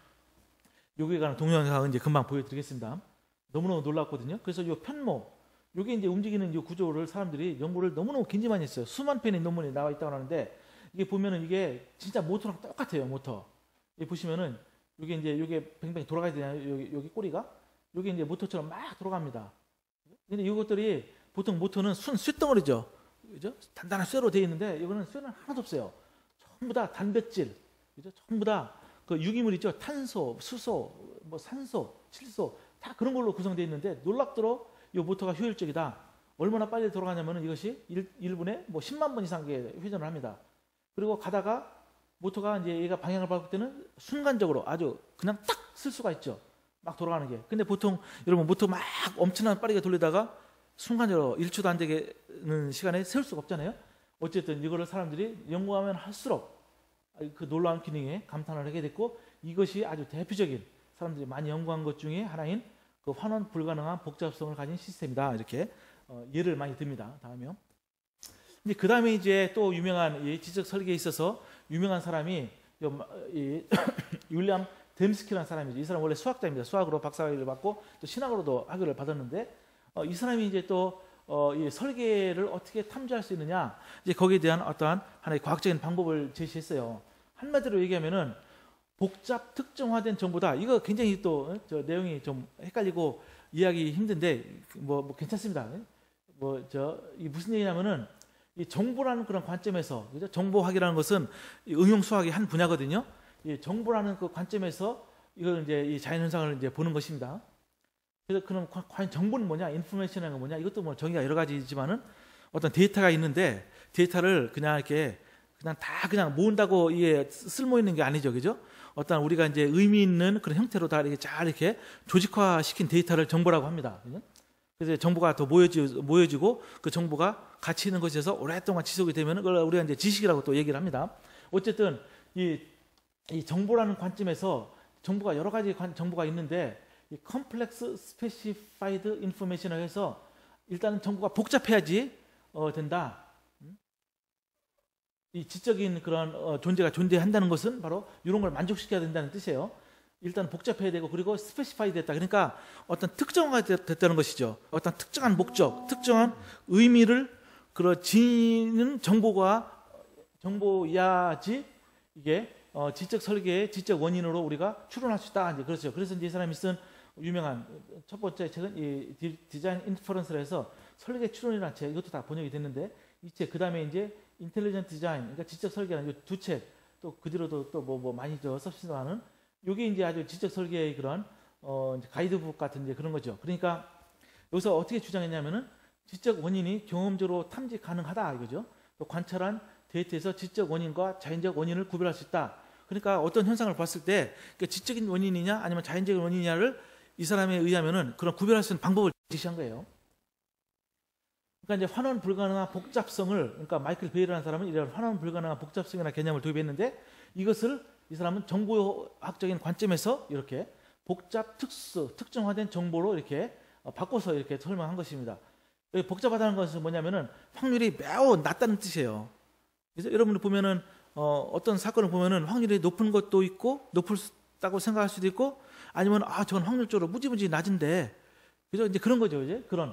여기에 관한 동영상은 이제 금방 보여드리겠습니다. 너무너무 놀랐거든요. 그래서 이 편모, 이게 이제 움직이는 이 구조를 사람들이 연구를 너무너무 굉장히 많이 했어요. 수만 편의 논문이 나와 있다고 하는데, 이게 보면은 이게 진짜 모터랑 똑같아요. 모터. 여기 보시면은 이게 이제 이게 뱅뱅 돌아가야 되잖아요. 여기, 여기 꼬리가 여기 이제 모터처럼 막 돌아갑니다. 근데 이것들이 보통 모터는 순 쇳덩어리죠. 그죠? 단단한 쇠로 되어 있는데 이거는 쇠는 하나도 없어요. 전부 다 단백질, 그죠? 전부 다 그 유기물 있죠. 탄소, 수소, 뭐 산소, 칠소 다 그런 걸로 구성되어 있는데, 놀랍도록 이 모터가 효율적이다. 얼마나 빨리 돌아가냐면은 이것이 일 분에 뭐 십만 번 이상 회전을 합니다. 그리고 가다가 모터가 이제 얘가 방향을 바꿀 때는 순간적으로 아주 그냥 딱 쓸 수가 있죠. 막 돌아가는 게. 근데 보통 여러분 모터 막 엄청나게 빠르게 돌리다가 순간적으로 일 초도 안 되는 시간에 세울 수가 없잖아요. 어쨌든 이거를 사람들이 연구하면 할수록 그 놀라운 기능에 감탄을 하게 됐고, 이것이 아주 대표적인 사람들이 많이 연구한 것 중에 하나인 그 환원 불가능한 복잡성을 가진 시스템이다. 이렇게 어, 예를 많이 듭니다. 다음이요. 이제 그 다음에 이제 또 유명한 이 지적 설계에 있어서 유명한 사람이 이 윌리엄 댐스키라는 사람이죠. 이 사람 원래 수학자입니다. 수학으로 박사학위를 받고 또 신학으로도 학위를 받았는데, 어, 이 사람이 이제 또 어, 이 설계를 어떻게 탐지할 수 있느냐, 이제 거기에 대한 어떠한 하나의 과학적인 방법을 제시했어요. 한마디로 얘기하면은 복잡 특정화된 정보다. 이거 굉장히 또 저 내용이 좀 헷갈리고 이해하기 힘든데 뭐, 뭐 괜찮습니다. 뭐 저 이 무슨 얘기냐면은 이 정보라는 그런 관점에서, 그죠? 정보학이라는 것은 응용 수학의 한 분야거든요. 이 정보라는 그 관점에서 이걸 이제 이 자연 현상을 이제 보는 것입니다. 그래서 그럼 과연 정보는 뭐냐, 인포메이션이라는 건 뭐냐, 이것도 뭐 정의가 여러 가지지만은 어떤 데이터가 있는데 데이터를 그냥 이렇게 그냥 다 그냥 모은다고 이게 쓸모 있는 게 아니죠, 그죠? 어떤 우리가 이제 의미 있는 그런 형태로 다 이렇게 잘 이렇게 조직화시킨 데이터를 정보라고 합니다. 그죠? 그래서 정보가 더 모여지, 모여지고 그 정보가 가치 있는 것에서 오랫동안 지속이 되면 그걸 우리가 이제 지식이라고 또 얘기를 합니다. 어쨌든 이, 이 정보라는 관점에서 정보가 여러 가지 관, 정보가 있는데, 이 컴플렉스 스페시파이드 인포메이션을 해서 일단은 정보가 복잡해야지 어, 된다. 이 지적인 그런 어, 존재가 존재한다는 것은 바로 이런 걸 만족시켜야 된다는 뜻이에요. 일단 복잡해야 되고, 그리고 스페시파이 됐다. 그러니까 어떤 특정화가 됐다는 것이죠. 어떤 특정한 목적, 특정한 의미를 그런 지닌 정보가 정보야지 이게 어, 지적 설계의 지적 원인으로 우리가 추론할 수 있다. 이제 그렇죠. 그래서 이제 이 사람이 쓴 유명한 첫 번째 책은 이 디자인 인퍼런스라 해서 설계 추론이라는 책, 이것도 다 번역이 됐는데 이 책, 그 다음에 이제 인텔리전트 디자인, 그러니까 지적 설계라는 두 책, 또 그 뒤로도 또 뭐 뭐 많이 저 섭씨하는 요게 이제 아주 지적 설계의 그런 어 이제 가이드북 같은 이제 그런 거죠. 그러니까 여기서 어떻게 주장했냐면은 지적 원인이 경험적으로 탐지 가능하다 이거죠. 또 관찰한 데이터에서 지적 원인과 자연적 원인을 구별할 수 있다. 그러니까 어떤 현상을 봤을 때 그러니까 지적인 원인이냐 아니면 자연적인 원인이냐를 이 사람에 의하면은 그런 구별할 수 있는 방법을 제시한 거예요. 그러니까 이제 환원 불가능한 복잡성을, 그러니까 마이클 베일이라는 사람은 이런 환원 불가능한 복잡성이라는 개념을 도입했는데 이것을 이 사람은 정보학적인 관점에서 이렇게 복잡 특수 특정화된 정보로 이렇게 바꿔서 이렇게 설명한 것입니다. 여기 복잡하다는 것은 뭐냐면은 확률이 매우 낮다는 뜻이에요. 그래서 여러분들 보면은 어, 어떤 사건을 보면은 확률이 높은 것도 있고 높다고 생각할 수도 있고 아니면 아 저건 확률적으로 무지무지 낮은데 그죠? 이제 그런 거죠, 이제 그런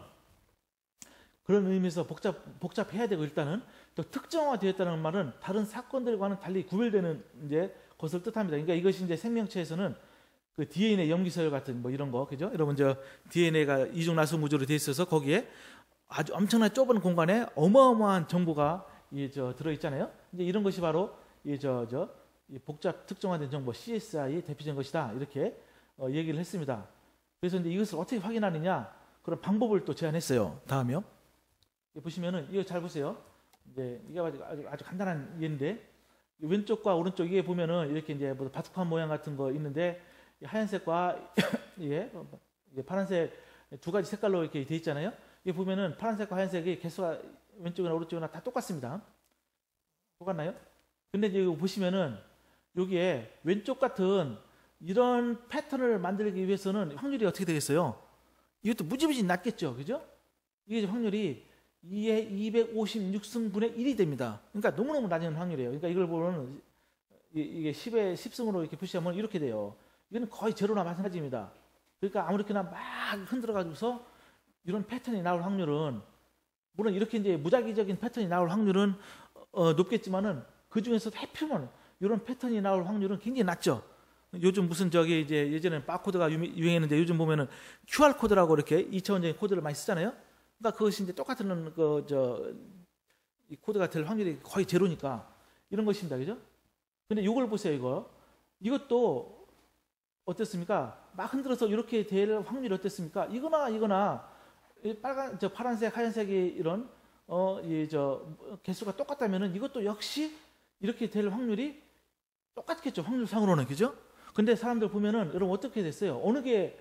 그런 의미에서 복잡 복잡해야 되고 일단은 또 특정화되었다는 말은 다른 사건들과는 달리 구별되는 이제 것을 뜻합니다. 그러니까 이것이 이제 생명체에서는 그 디엔에이 염기서열 같은 뭐 이런 거 그죠? 여러분 저 디엔에이가 이중 나수 구조로 돼 있어서 거기에 아주 엄청난 좁은 공간에 어마어마한 정보가 이 저 들어 있잖아요. 이제 이런 것이 바로 이 저 저 복잡 특정화된 정보 씨에스아이의 대표적인 것이다. 이렇게 어, 얘기를 했습니다. 그래서 이제 이것을 어떻게 확인하느냐 그런 방법을 또 제안했어요. 다음이요. 보시면은 이거 잘 보세요. 이제 이게 아주 아주, 아주 간단한 예인데 왼쪽과 오른쪽 이게 보면은 이렇게 이제 뭐 바둑판 모양 같은 거 있는데 하얀색과 예, 파란색 두 가지 색깔로 이렇게 돼 있잖아요. 이게 보면은 파란색과 하얀색이 개수가 왼쪽이나 오른쪽이나 다 똑같습니다. 똑같나요? 근데 이제 이거 보시면은 여기에 왼쪽 같은 이런 패턴을 만들기 위해서는 확률이 어떻게 되겠어요? 이것도 무지무지 낮겠죠, 그죠? 이게 확률이 이의 이백오십육 승분의 일이 됩니다. 그러니까 너무너무 낮은 확률이에요. 그러니까 이걸 보면 이게 십에 십 승으로 이렇게 표시하면 이렇게 돼요. 이거는 거의 제로나 마찬가지입니다. 그러니까 아무렇게나 막 흔들어 가지고서 이런 패턴이 나올 확률은 물론 이렇게 이제 무작위적인 패턴이 나올 확률은 어, 높겠지만은 그 중에서 해표만 이런 패턴이 나올 확률은 굉장히 낮죠. 요즘 무슨 저기 이제 예전에는 바코드가 유행했는데 요즘 보면은 큐알 코드라고 이렇게 이 차원적인 코드를 많이 쓰잖아요. 그러니까 그것이 이제 똑같은 그 저 이 코드가 될 확률이 거의 제로니까 이런 것입니다, 그죠? 근데 이걸 보세요, 이거. 이것도 어땠습니까? 막 흔들어서 이렇게 될 확률이 어땠습니까? 이거나 이거나 빨간 저 파란색, 하얀색이 이런 어 이 저 개수가 똑같다면은 이것도 역시 이렇게 될 확률이 똑같겠죠, 확률상으로는, 그죠? 근데 사람들 보면은 여러분 어떻게 됐어요? 어느 게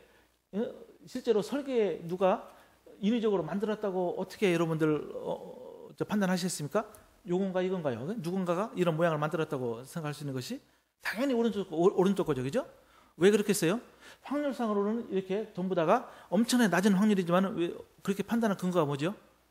실제로 설계 누가 인위적으로 만들었다고 어떻게 여러분들 어, 저 판단하셨습니까? 요건가 이건가요? 누군가가 이런 모양을 만들었다고 생각할 수 있는 것이 당연히 오른쪽 오른쪽 거죠, 그죠? 왜 그렇겠어요? 확률상으로는 이렇게 전부 다가 엄청나게 낮은 확률이지만 왜 그렇게 판단한 근거가 뭐죠?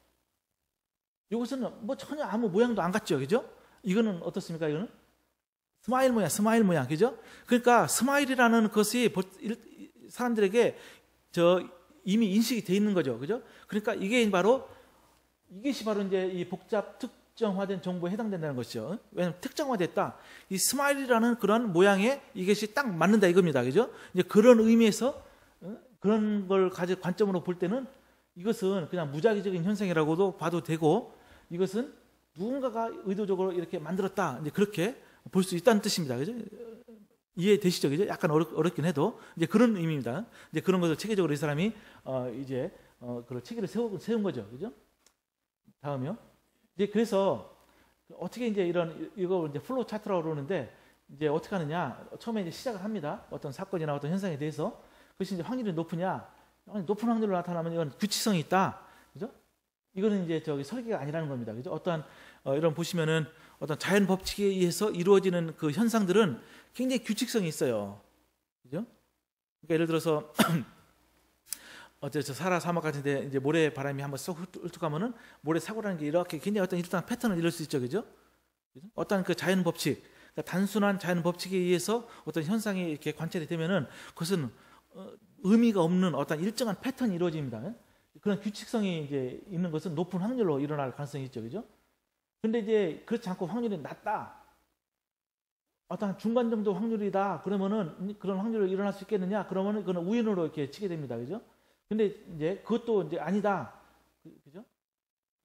이것은 뭐 전혀 아무 모양도 안 같죠, 그죠? 이거는 어떻습니까? 이거는 스마일 모양, 스마일 모양, 그죠? 그러니까 스마일이라는 것이 사람들에게 저 이미 인식이 돼 있는 거죠, 그죠? 그러니까 이게 바로 이것이 바로 이제 이 복잡 특정화된 정보에 해당된다는 것이죠. 왜냐하면 특정화됐다. 이 스마일이라는 그런 모양에 이것이 딱 맞는다 이겁니다, 그죠? 이제 그런 의미에서 그런 걸 가질 관점으로 볼 때는 이것은 그냥 무작위적인 현상이라고도 봐도 되고 이것은 누군가가 의도적으로 이렇게 만들었다. 이제 그렇게 볼 수 있다는 뜻입니다, 그죠? 이해되시죠, 그죠? 약간 어렵, 어렵긴 해도 이제 그런 의미입니다. 이제 그런 것을 체계적으로 이 사람이 어, 이제 어, 그런 체계를 세우, 세운 거죠, 그죠? 다음이요. 이제 그래서 어떻게 이제 이런 이거 이제 플로우 차트라고 그러는데 이제 어떻게 하느냐? 처음에 이제 시작을 합니다. 어떤 사건이나 어떤 현상에 대해서 그것이 이제 확률이 높으냐? 높은 확률로 나타나면 이건 규칙성이 있다, 그죠? 이거는 이제 저기 설계가 아니라는 겁니다, 그죠? 어떠한 어, 이런 보시면은 어떤 자연 법칙에 의해서 이루어지는 그 현상들은 굉장히 규칙성이 있어요, 그죠? 그러니까 예를 들어서 어째 저 사라 사막 같은데 이제 모래 바람이 한번 쏙 훑어가면은 모래 사고라는 게 이렇게 굉장히 어떤 일정한 패턴을 이룰 수 있죠, 그죠? 어떤 그 자연 법칙, 그러니까 단순한 자연 법칙에 의해서 어떤 현상이 이렇게 관찰이 되면은 그것은 어, 의미가 없는 어떤 일정한 패턴이 이루어집니다. 그런 규칙성이 이제 있는 것은 높은 확률로 일어날 가능성이 있죠, 그죠? 근데 이제 그렇지 않고 확률이 낮다. 어떤 중간 정도 확률이다. 그러면은 그런 확률이 일어날 수 있겠느냐? 그러면은 그건 우연으로 이렇게 치게 됩니다, 그죠? 근데 이제 그것도 이제 아니다, 그죠?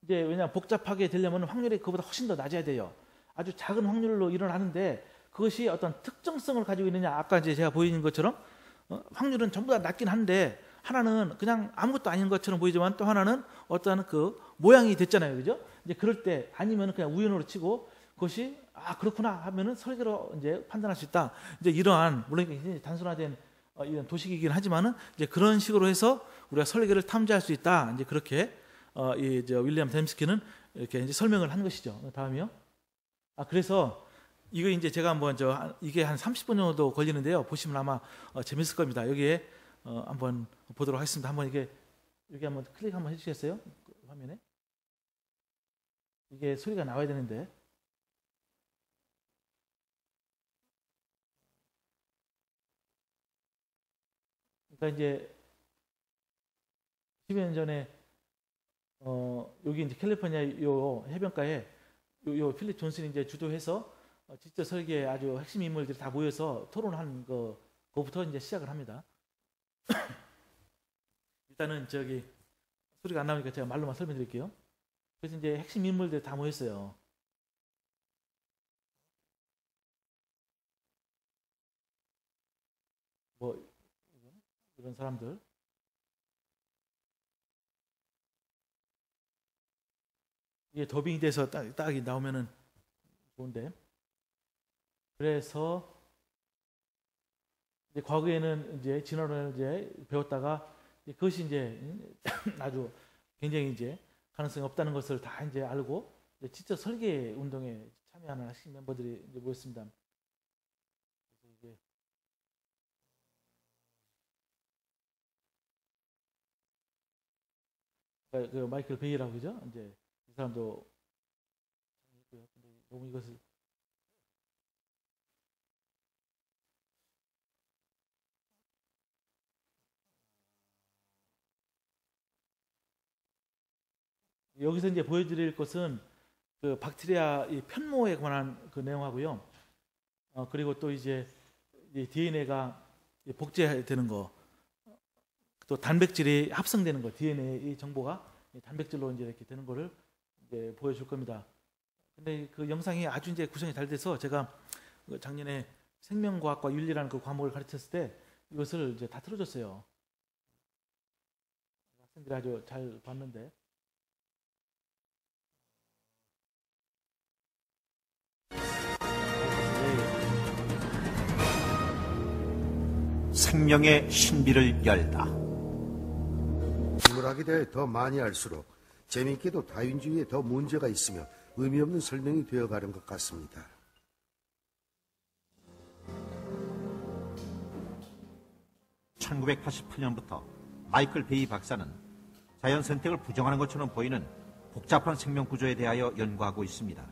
이제 왜냐 복잡하게 되려면 확률이 그보다 훨씬 더 낮아야 돼요. 아주 작은 확률로 일어나는데 그것이 어떤 특정성을 가지고 있느냐. 아까 이제 제가 보이는 것처럼 어, 확률은 전부 다 낮긴 한데 하나는 그냥 아무것도 아닌 것처럼 보이지만 또 하나는 어떤 그 모양이 됐잖아요, 그죠? 이제 그럴 때 아니면 그냥 우연으로 치고 그것이 아 그렇구나 하면은 설계로 이제 판단할 수 있다. 이제 이러한 물론 굉장히 단순화된 어, 이런 도식이긴 하지만은 이제 그런 식으로 해서 우리가 설계를 탐지할 수 있다. 이제 그렇게 어, 이 저 윌리엄 댐스키는 이렇게 이제 설명을 한 것이죠. 다음이요. 아 그래서 이거 이제 제가 한번 저 이게 한 삼십 분 정도 걸리는데요. 보시면 아마 어, 재밌을 겁니다. 여기에 어, 한번 보도록 하겠습니다. 한번 이게 여기 한번 클릭 한번 해주시겠어요? 그 화면에 이게 소리가 나와야 되는데. 그러니까 이제 십 년 전에 어, 여기 이제 캘리포니아 요 해변가에 요, 요 필립 존슨이 이제 주도해서 어, 직접 설계의 아주 핵심 인물들이 다 모여서 토론한 거, 그거부터 이제 시작을 합니다. 일단은 저기 소리가 안 나오니까 제가 말로만 설명드릴게요. 그래서 이제 핵심 인물들 다 모였어요. 뭐 이런 사람들. 이게 더빙이 돼서 딱, 딱 나오면은 좋은데. 그래서 이제 과거에는 이제 진화론을 이제 배웠다가 이제 그것이 이제 아주 굉장히 이제 가능성이 없다는 것을 다 이제 알고 이제 직접 설계 운동에 참여하는 핵심 멤버들이 이제 모였습니다. 그래서 이게 그 마이클 베이라고 그죠? 이제 이 사람도 있고요. 근데 너무 이것을 여기서 이제 보여드릴 것은 그 박테리아 이 편모에 관한 그 내용하고요. 어, 그리고 또 이제 디엔에이가 복제되는 거, 또 단백질이 합성되는 거, 디엔에이 정보가 단백질로 이제 이렇게 되는 거를 이제 보여줄 겁니다. 근데 그 영상이 아주 이제 구성이 잘 돼서 제가 작년에 생명과학과 윤리라는 그 과목을 가르쳤을 때 이것을 이제 다 틀어줬어요. 학생들이 아주 잘 봤는데. 생명의 신비를 열다. 생물학에 대해 더 많이 알수록 재미있게도 다윈주의에 더 문제가 있으며 의미 없는 설명이 되어가는 것 같습니다. 천구백팔십팔 년부터 마이클 베이 박사는 자연 선택을 부정하는 것처럼 보이는 복잡한 생명 구조에 대하여 연구하고 있습니다.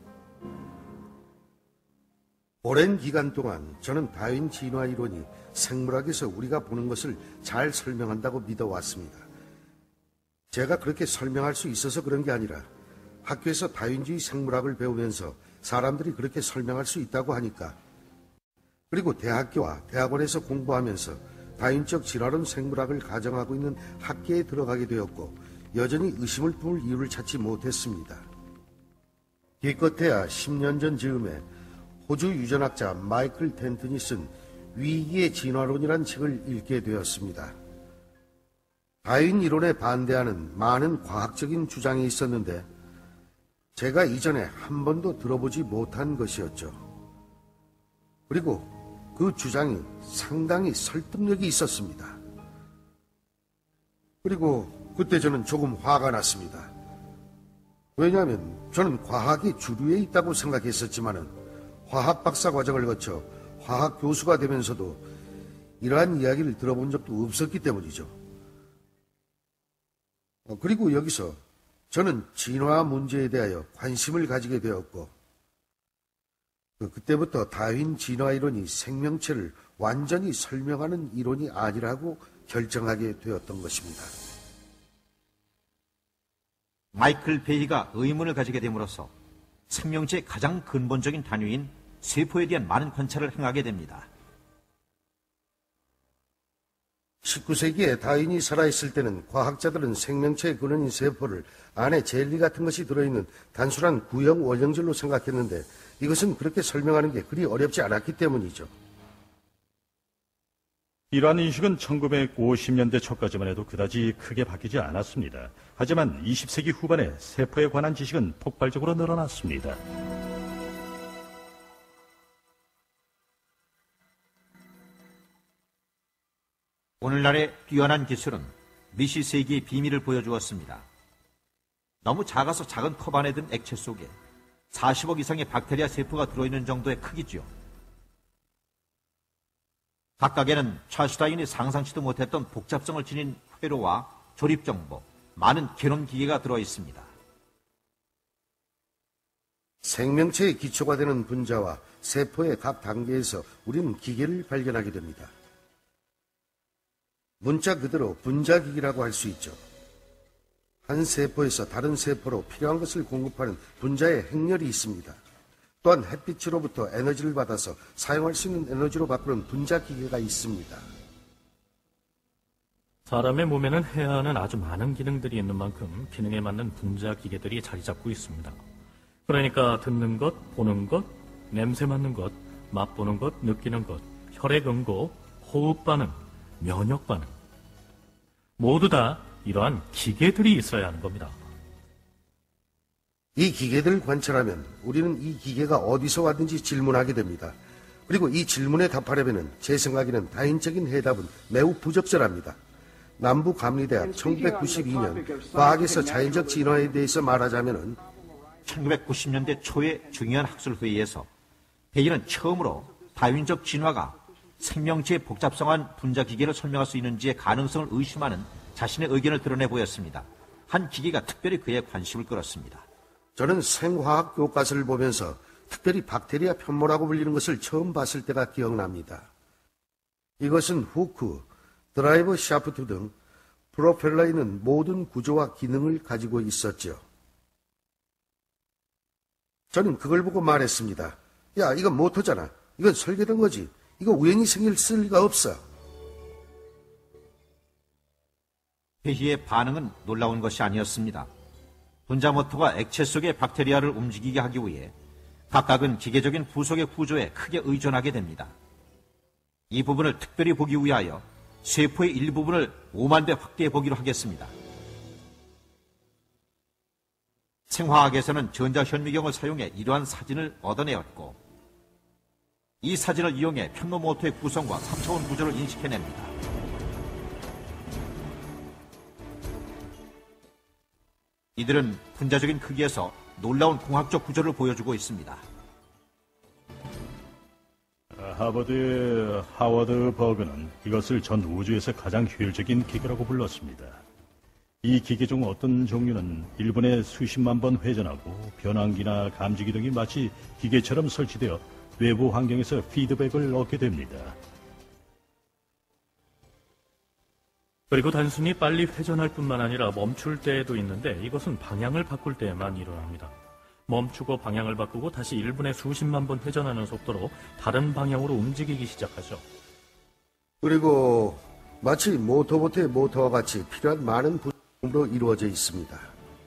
오랜 기간 동안 저는 다윈 진화 이론이 생물학에서 우리가 보는 것을 잘 설명한다고 믿어왔습니다. 제가 그렇게 설명할 수 있어서 그런 게 아니라 학교에서 다윈주의 생물학을 배우면서 사람들이 그렇게 설명할 수 있다고 하니까, 그리고 대학교와 대학원에서 공부하면서 다윈적 진화론 생물학을 가정하고 있는 학계에 들어가게 되었고 여전히 의심을 품을 이유를 찾지 못했습니다. 기껏해야 십 년 전 즈음에 호주 유전학자 마이클 덴튼이 쓴 위기의 진화론이란 책을 읽게 되었습니다. 다윈 이론에 반대하는 많은 과학적인 주장이 있었는데 제가 이전에 한 번도 들어보지 못한 것이었죠. 그리고 그 주장이 상당히 설득력이 있었습니다. 그리고 그때 저는 조금 화가 났습니다. 왜냐하면 저는 과학이 주류에 있다고 생각했었지만은 화학 박사 과정을 거쳐 화학 교수가 되면서도 이러한 이야기를 들어본 적도 없었기 때문이죠. 그리고 여기서 저는 진화 문제에 대하여 관심을 가지게 되었고 그때부터 다윈 진화 이론이 생명체를 완전히 설명하는 이론이 아니라고 결정하게 되었던 것입니다. 마이클 베이가 의문을 가지게 됨으로써 생명체의 가장 근본적인 단위인 세포에 대한 많은 관찰을 행하게 됩니다. 십구 세기에 다윈이 살아있을 때는 과학자들은 생명체의 근원인 세포를 안에 젤리 같은 것이 들어있는 단순한 구형 원형질로 생각했는데 이것은 그렇게 설명하는 게 그리 어렵지 않았기 때문이죠. 이러한 인식은 천구백오십 년대 초까지만 해도 그다지 크게 바뀌지 않았습니다. 하지만 이십 세기 후반에 세포에 관한 지식은 폭발적으로 늘어났습니다. 오늘날의 뛰어난 기술은 미시 세기의 비밀을 보여주었습니다. 너무 작아서 작은 컵 안에 든 액체 속에 사십억 이상의 박테리아 세포가 들어있는 정도의 크기죠. 각각에는 찰스 다윈이 상상치도 못했던 복잡성을 지닌 회로와 조립 정보, 많은 개론 기계가 들어있습니다. 생명체의 기초가 되는 분자와 세포의 각 단계에서 우리는 기계를 발견하게 됩니다. 문자 그대로 분자기기라고 할 수 있죠. 한 세포에서 다른 세포로 필요한 것을 공급하는 분자의 행렬이 있습니다. 또한 햇빛으로부터 에너지를 받아서 사용할 수 있는 에너지로 바꾸는 분자기계가 있습니다. 사람의 몸에는 해야 하는 아주 많은 기능들이 있는 만큼 기능에 맞는 분자기계들이 자리 잡고 있습니다. 그러니까 듣는 것, 보는 것, 냄새 맡는 것, 맛보는 것, 느끼는 것, 혈액 응고, 호흡 반응, 면역 반응. 모두 다 이러한 기계들이 있어야 하는 겁니다. 이 기계들을 관찰하면 우리는 이 기계가 어디서 왔는지 질문하게 됩니다. 그리고 이 질문에 답하려면 제 생각에는 다인적인 해답은 매우 부적절합니다. 남부감리대학 천구백구십이 년 과학에서 자연적 진화에 대해서 말하자면은 천구백구십 년대 초의 중요한 학술회의에서 회의는 처음으로 다윈적 진화가 생명체의 복잡성한 분자기계를 설명할 수 있는지의 가능성을 의심하는 자신의 의견을 드러내 보였습니다. 한 기계가 특별히 그의 관심을 끌었습니다. 저는 생화학 교과서를 보면서 특별히 박테리아 편모라고 불리는 것을 처음 봤을 때가 기억납니다. 이것은 후크, 드라이버 샤프트 등 프로펠러에 있는 모든 구조와 기능을 가지고 있었죠. 저는 그걸 보고 말했습니다. 야, 이건 모터잖아. 이건 설계된 거지. 이거 우연히 생길 쓸 리가 없어. 회의의 반응은 놀라운 것이 아니었습니다. 분자 모터가 액체 속의 박테리아를 움직이게 하기 위해 각각은 기계적인 부속의 구조에 크게 의존하게 됩니다. 이 부분을 특별히 보기 위하여 세포의 일부분을 오만 배 확대해 보기로 하겠습니다. 생화학에서는 전자현미경을 사용해 이러한 사진을 얻어내었고 이 사진을 이용해 편모 모터의 구성과 삼 차원 구조를 인식해냅니다. 이들은 분자적인 크기에서 놀라운 공학적 구조를 보여주고 있습니다. 하버드의 하워드 버그는 이것을 전 우주에서 가장 효율적인 기계라고 불렀습니다. 이 기계 중 어떤 종류는 일 분에 수십만 번 회전하고 변환기나 감지기 등이 마치 기계처럼 설치되어 외부 환경에서 피드백을 얻게 됩니다. 그리고 단순히 빨리 회전할 뿐만 아니라 멈출 때에도 있는데 이것은 방향을 바꿀 때에만 일어납니다. 멈추고 방향을 바꾸고 다시 일 분에 수십만 번 회전하는 속도로 다른 방향으로 움직이기 시작하죠. 그리고 마치 모터보트의 모터와 같이 필요한 많은 부품으로 이루어져 있습니다.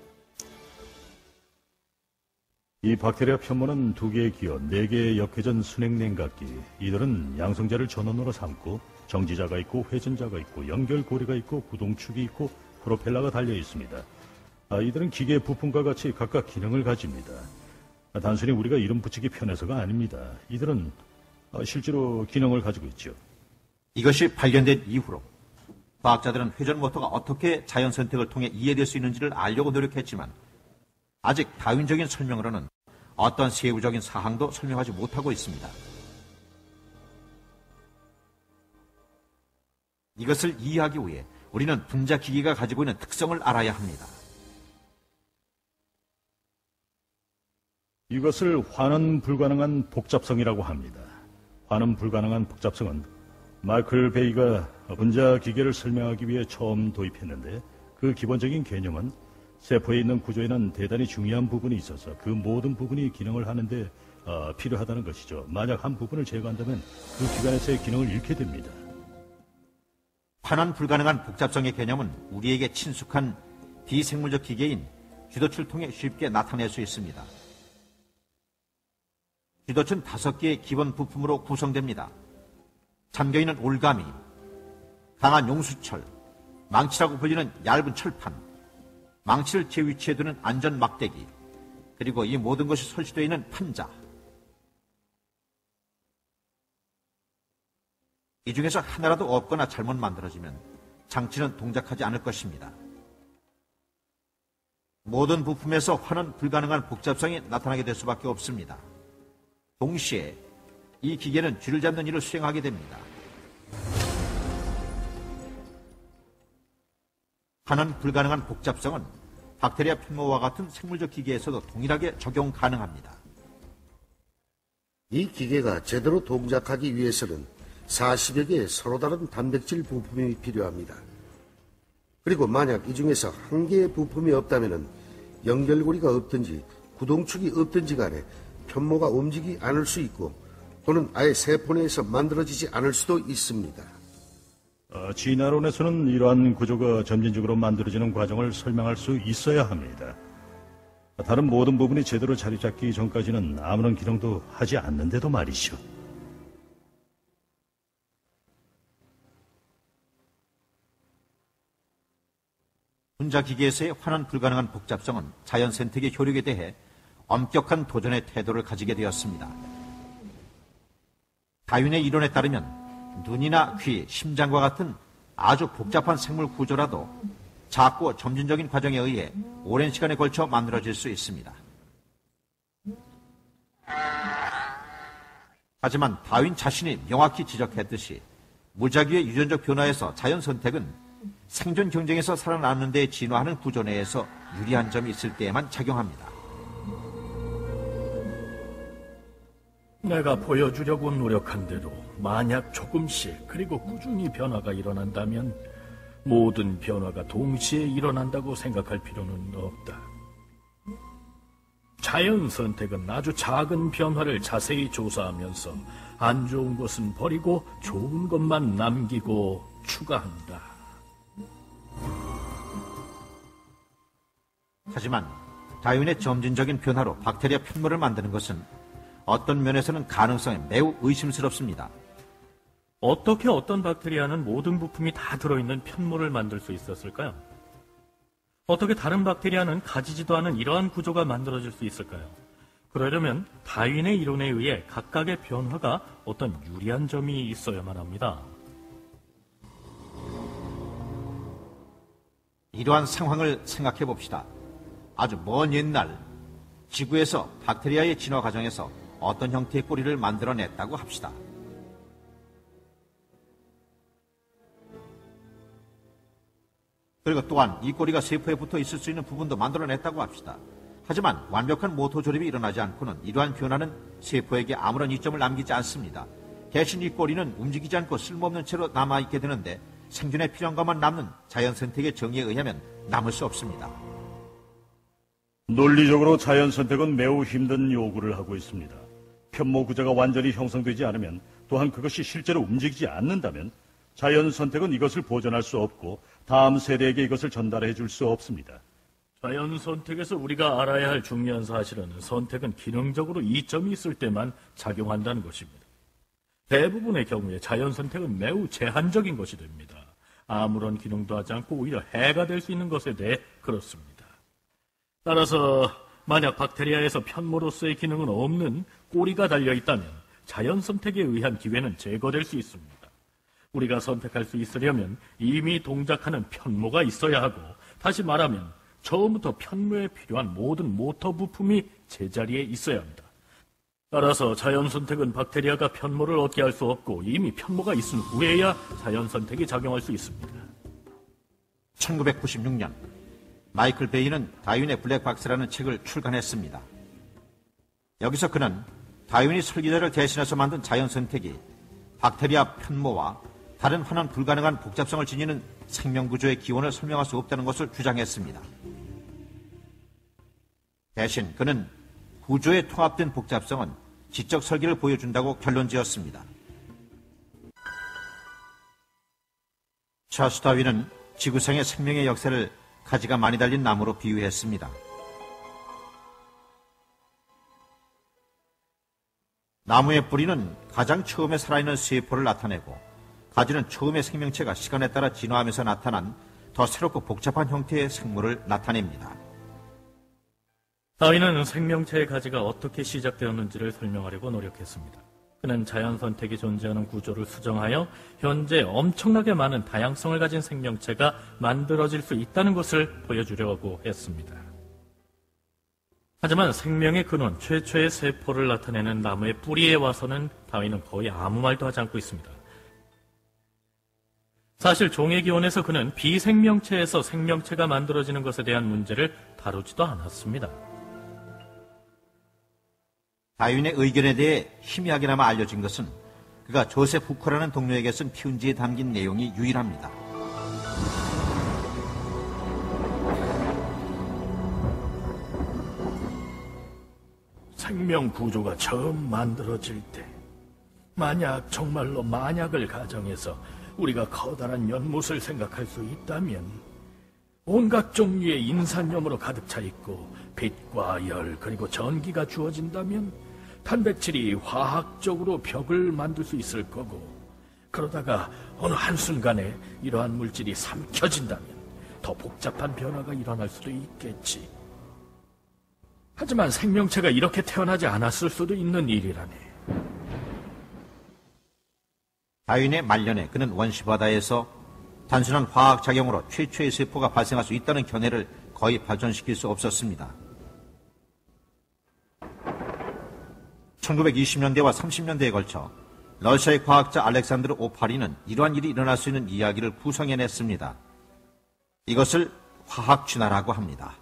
이 박테리아 편모는 두 개의 기어, 네 개의 역회전 순행 냉각기. 이들은 양성자를 전원으로 삼고 정지자가 있고 회전자가 있고 연결고리가 있고 구동축이 있고 프로펠러가 달려 있습니다. 아, 이들은 기계 부품과 같이 각각 기능을 가집니다. 아, 단순히 우리가 이름 붙이기 편해서가 아닙니다. 이들은 아, 실제로 기능을 가지고 있죠. 이것이 발견된 이후로 과학자들은 회전 모터가 어떻게 자연 선택을 통해 이해될 수 있는지를 알려고 노력했지만 아직 다윈적인 설명으로는 어떤 세부적인 사항도 설명하지 못하고 있습니다. 이것을 이해하기 위해 우리는 분자 기계가 가지고 있는 특성을 알아야 합니다. 이것을 환원 불가능한 복잡성이라고 합니다. 환원 불가능한 복잡성은 마이클 베이가 분자 기계를 설명하기 위해 처음 도입했는데 그 기본적인 개념은 세포에 있는 구조에는 대단히 중요한 부분이 있어서 그 모든 부분이 기능을 하는데 어, 필요하다는 것이죠. 만약 한 부분을 제거한다면 그 기관에서의 기능을 잃게 됩니다. 환원 불가능한 복잡성의 개념은 우리에게 친숙한 비생물적 기계인 쥐도추를 통해 쉽게 나타낼 수 있습니다. 쥐도추는 다섯 개의 기본 부품으로 구성됩니다. 잠겨있는 올가미, 강한 용수철, 망치라고 불리는 얇은 철판, 망치를 제 위치에 두는 안전 막대기, 그리고 이 모든 것이 설치되어 있는 판자. 이 중에서 하나라도 없거나 잘못 만들어지면 장치는 동작하지 않을 것입니다. 모든 부품에서 환원 불가능한 복잡성이 나타나게 될 수밖에 없습니다. 동시에 이 기계는 쥐를 잡는 일을 수행하게 됩니다. 환원 불가능한 복잡성은 박테리아 편모와 같은 생물적 기계에서도 동일하게 적용 가능합니다. 이 기계가 제대로 동작하기 위해서는 사십여 개의 서로 다른 단백질 부품이 필요합니다. 그리고 만약 이 중에서 한 개의 부품이 없다면 연결고리가 없든지 구동축이 없든지 간에 편모가 움직이지 않을 수 있고 또는 아예 세포 내에서 만들어지지 않을 수도 있습니다. 어, 진화론에서는 이러한 구조가 점진적으로 만들어지는 과정을 설명할 수 있어야 합니다. 다른 모든 부분이 제대로 자리 잡기 전까지는 아무런 기능도 하지 않는데도 말이죠. 분자기계에서의 환원 불가능한 복잡성은 자연 선택의 효력에 대해 엄격한 도전의 태도를 가지게 되었습니다. 다윈의 이론에 따르면 눈이나 귀, 심장과 같은 아주 복잡한 생물 구조라도 작고 점진적인 과정에 의해 오랜 시간에 걸쳐 만들어질 수 있습니다. 하지만 다윈 자신이 명확히 지적했듯이 무작위의 유전적 변화에서 자연 선택은 생존 경쟁에서 살아남는 데 진화하는 구조 내에서 유리한 점이 있을 때에만 작용합니다. 내가 보여주려고 노력한데도 만약 조금씩 그리고 꾸준히 변화가 일어난다면 모든 변화가 동시에 일어난다고 생각할 필요는 없다. 자연 선택은 아주 작은 변화를 자세히 조사하면서 안 좋은 것은 버리고 좋은 것만 남기고 추가한다. 하지만 다윈의 점진적인 변화로 박테리아 편모를 만드는 것은 어떤 면에서는 가능성이 매우 의심스럽습니다. 어떻게 어떤 박테리아는 모든 부품이 다 들어있는 편모를 만들 수 있었을까요? 어떻게 다른 박테리아는 가지지도 않은 이러한 구조가 만들어질 수 있을까요? 그러려면 다윈의 이론에 의해 각각의 변화가 어떤 유리한 점이 있어야만 합니다. 이러한 상황을 생각해 봅시다. 아주 먼 옛날 지구에서 박테리아의 진화 과정에서 어떤 형태의 꼬리를 만들어냈다고 합시다. 그리고 또한 이 꼬리가 세포에 붙어 있을 수 있는 부분도 만들어냈다고 합시다. 하지만 완벽한 모토 조립이 일어나지 않고는 이러한 변화는 세포에게 아무런 이점을 남기지 않습니다. 대신 이 꼬리는 움직이지 않고 쓸모없는 채로 남아있게 되는데 생존에 필요한 것만 남는 자연 선택의 정의에 의하면 남을 수 없습니다. 논리적으로 자연 선택은 매우 힘든 요구를 하고 있습니다. 편모 구조가 완전히 형성되지 않으면, 또한 그것이 실제로 움직이지 않는다면 자연 선택은 이것을 보존할 수 없고 다음 세대에게 이것을 전달해 줄 수 없습니다. 자연 선택에서 우리가 알아야 할 중요한 사실은 선택은 기능적으로 이점이 있을 때만 작용한다는 것입니다. 대부분의 경우에 자연 선택은 매우 제한적인 것이 됩니다. 아무런 기능도 하지 않고 오히려 해가 될 수 있는 것에 대해 그렇습니다. 따라서 만약 박테리아에서 편모로서의 기능은 없는 꼬리가 달려있다면 자연 선택에 의한 기회는 제거될 수 있습니다. 우리가 선택할 수 있으려면 이미 동작하는 편모가 있어야 하고, 다시 말하면 처음부터 편모에 필요한 모든 모터 부품이 제자리에 있어야 합니다. 따라서 자연 선택은 박테리아가 편모를 얻게 할 수 없고 이미 편모가 있은 후에야 자연 선택이 작용할 수 있습니다. 천구백구십육 년 마이클 베이는 다윈의 블랙박스라는 책을 출간했습니다. 여기서 그는 다윈이 설계자를 대신해서 만든 자연 선택이 박테리아 편모와 다른 환원 불가능한 복잡성을 지니는 생명구조의 기원을 설명할 수 없다는 것을 주장했습니다. 대신 그는 구조에 통합된 복잡성은 지적 설계를 보여준다고 결론지었습니다. 찰스 다윈은 지구상의 생명의 역사를 가지가 많이 달린 나무로 비유했습니다. 나무의 뿌리는 가장 처음에 살아있는 세포를 나타내고 가지는 처음의 생명체가 시간에 따라 진화하면서 나타난 더 새롭고 복잡한 형태의 생물을 나타냅니다. 다윈은 생명체의 가지가 어떻게 시작되었는지를 설명하려고 노력했습니다. 그는 자연 선택이 존재하는 구조를 수정하여 현재 엄청나게 많은 다양성을 가진 생명체가 만들어질 수 있다는 것을 보여주려고 했습니다. 하지만 생명의 근원, 최초의 세포를 나타내는 나무의 뿌리에 와서는 다윈은 거의 아무 말도 하지 않고 있습니다. 사실 종의 기원에서 그는 비생명체에서 생명체가 만들어지는 것에 대한 문제를 다루지도 않았습니다. 다윈의 의견에 대해 희미하게나마 알려진 것은 그가 조셉 후커라는 동료에게 쓴 편지에 담긴 내용이 유일합니다. 생명 구조가 처음 만들어질 때, 만약 정말로 만약을 가정해서 우리가 커다란 연못을 생각할 수 있다면 온갖 종류의 인산염으로 가득 차 있고 빛과 열 그리고 전기가 주어진다면 단백질이 화학적으로 벽을 만들 수 있을 거고, 그러다가 어느 한순간에 이러한 물질이 삼켜진다면 더 복잡한 변화가 일어날 수도 있겠지. 하지만 생명체가 이렇게 태어나지 않았을 수도 있는 일이라네. 다윈의 말년에 그는 원시바다에서 단순한 화학작용으로 최초의 세포가 발생할 수 있다는 견해를 거의 발전시킬 수 없었습니다. 천구백이십 년대와 삼십 년대에 걸쳐 러시아의 과학자 알렉산드르 오파린은 이러한 일이 일어날 수 있는 이야기를 구성해냈습니다. 이것을 화학진화라고 합니다.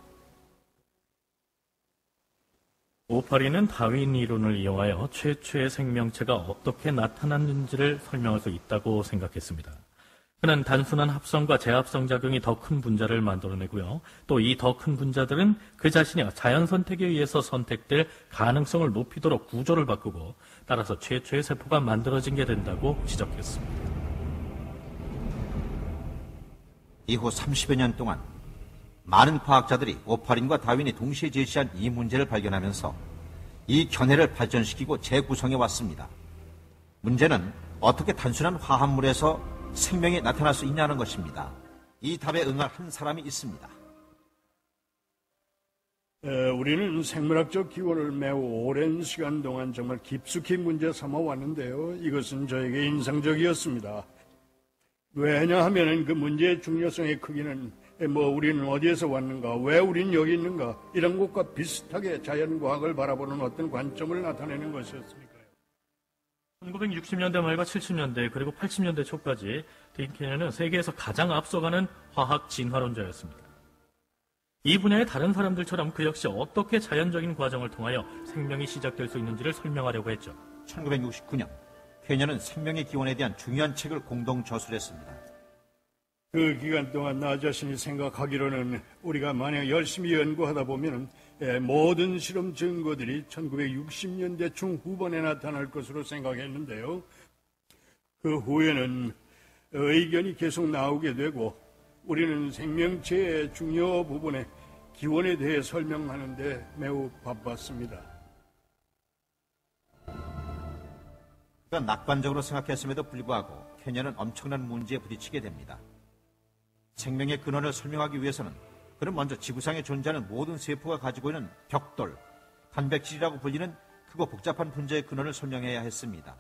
오파린은 다윈 이론을 이용하여 최초의 생명체가 어떻게 나타났는지를 설명할 수 있다고 생각했습니다. 그는 단순한 합성과 재합성 작용이 더 큰 분자를 만들어내고요. 또 이 더 큰 분자들은 그 자신이 자연 선택에 의해서 선택될 가능성을 높이도록 구조를 바꾸고 따라서 최초의 세포가 만들어진 게 된다고 지적했습니다. 이후 삼십여 년 동안 많은 과학자들이 오파린과 다윈이 동시에 제시한 이 문제를 발견하면서 이 견해를 발전시키고 재구성해 왔습니다. 문제는 어떻게 단순한 화합물에서 생명이 나타날 수 있냐는 것입니다. 이 답에 응할 한 사람이 있습니다. 에, 우리는 생물학적 기원을 매우 오랜 시간 동안 정말 깊숙이 문제 삼아 왔는데요. 이것은 저에게 인상적이었습니다. 왜냐하면 그 문제의 중요성의 크기는 뭐 우리는 어디에서 왔는가, 왜 우리는 여기 있는가, 이런 것과 비슷하게 자연과학을 바라보는 어떤 관점을 나타내는 것이었으니까요. 천구백육십 년대 말과 칠십 년대 그리고 팔십 년대 초까지 딩케는 세계에서 가장 앞서가는 화학 진화론자였습니다. 이 분야의 다른 사람들처럼 그 역시 어떻게 자연적인 과정을 통하여 생명이 시작될 수 있는지를 설명하려고 했죠. 천구백육십구 년 케냐는 생명의 기원에 대한 중요한 책을 공동 저술했습니다. 그 기간 동안 나 자신이 생각하기로는 우리가 만약 열심히 연구하다 보면 모든 실험 증거들이 천구백육십 년대 중후반에 나타날 것으로 생각했는데요. 그 후에는 의견이 계속 나오게 되고 우리는 생명체의 중요 부분의 기원에 대해 설명하는 데 매우 바빴습니다. 그가 낙관적으로 생각했음에도 불구하고 케냐는 엄청난 문제에 부딪히게 됩니다. 생명의 근원을 설명하기 위해서는 그는 먼저 지구상에 존재하는 모든 세포가 가지고 있는 벽돌, 단백질이라고 불리는 크고 복잡한 분자의 근원을 설명해야 했습니다.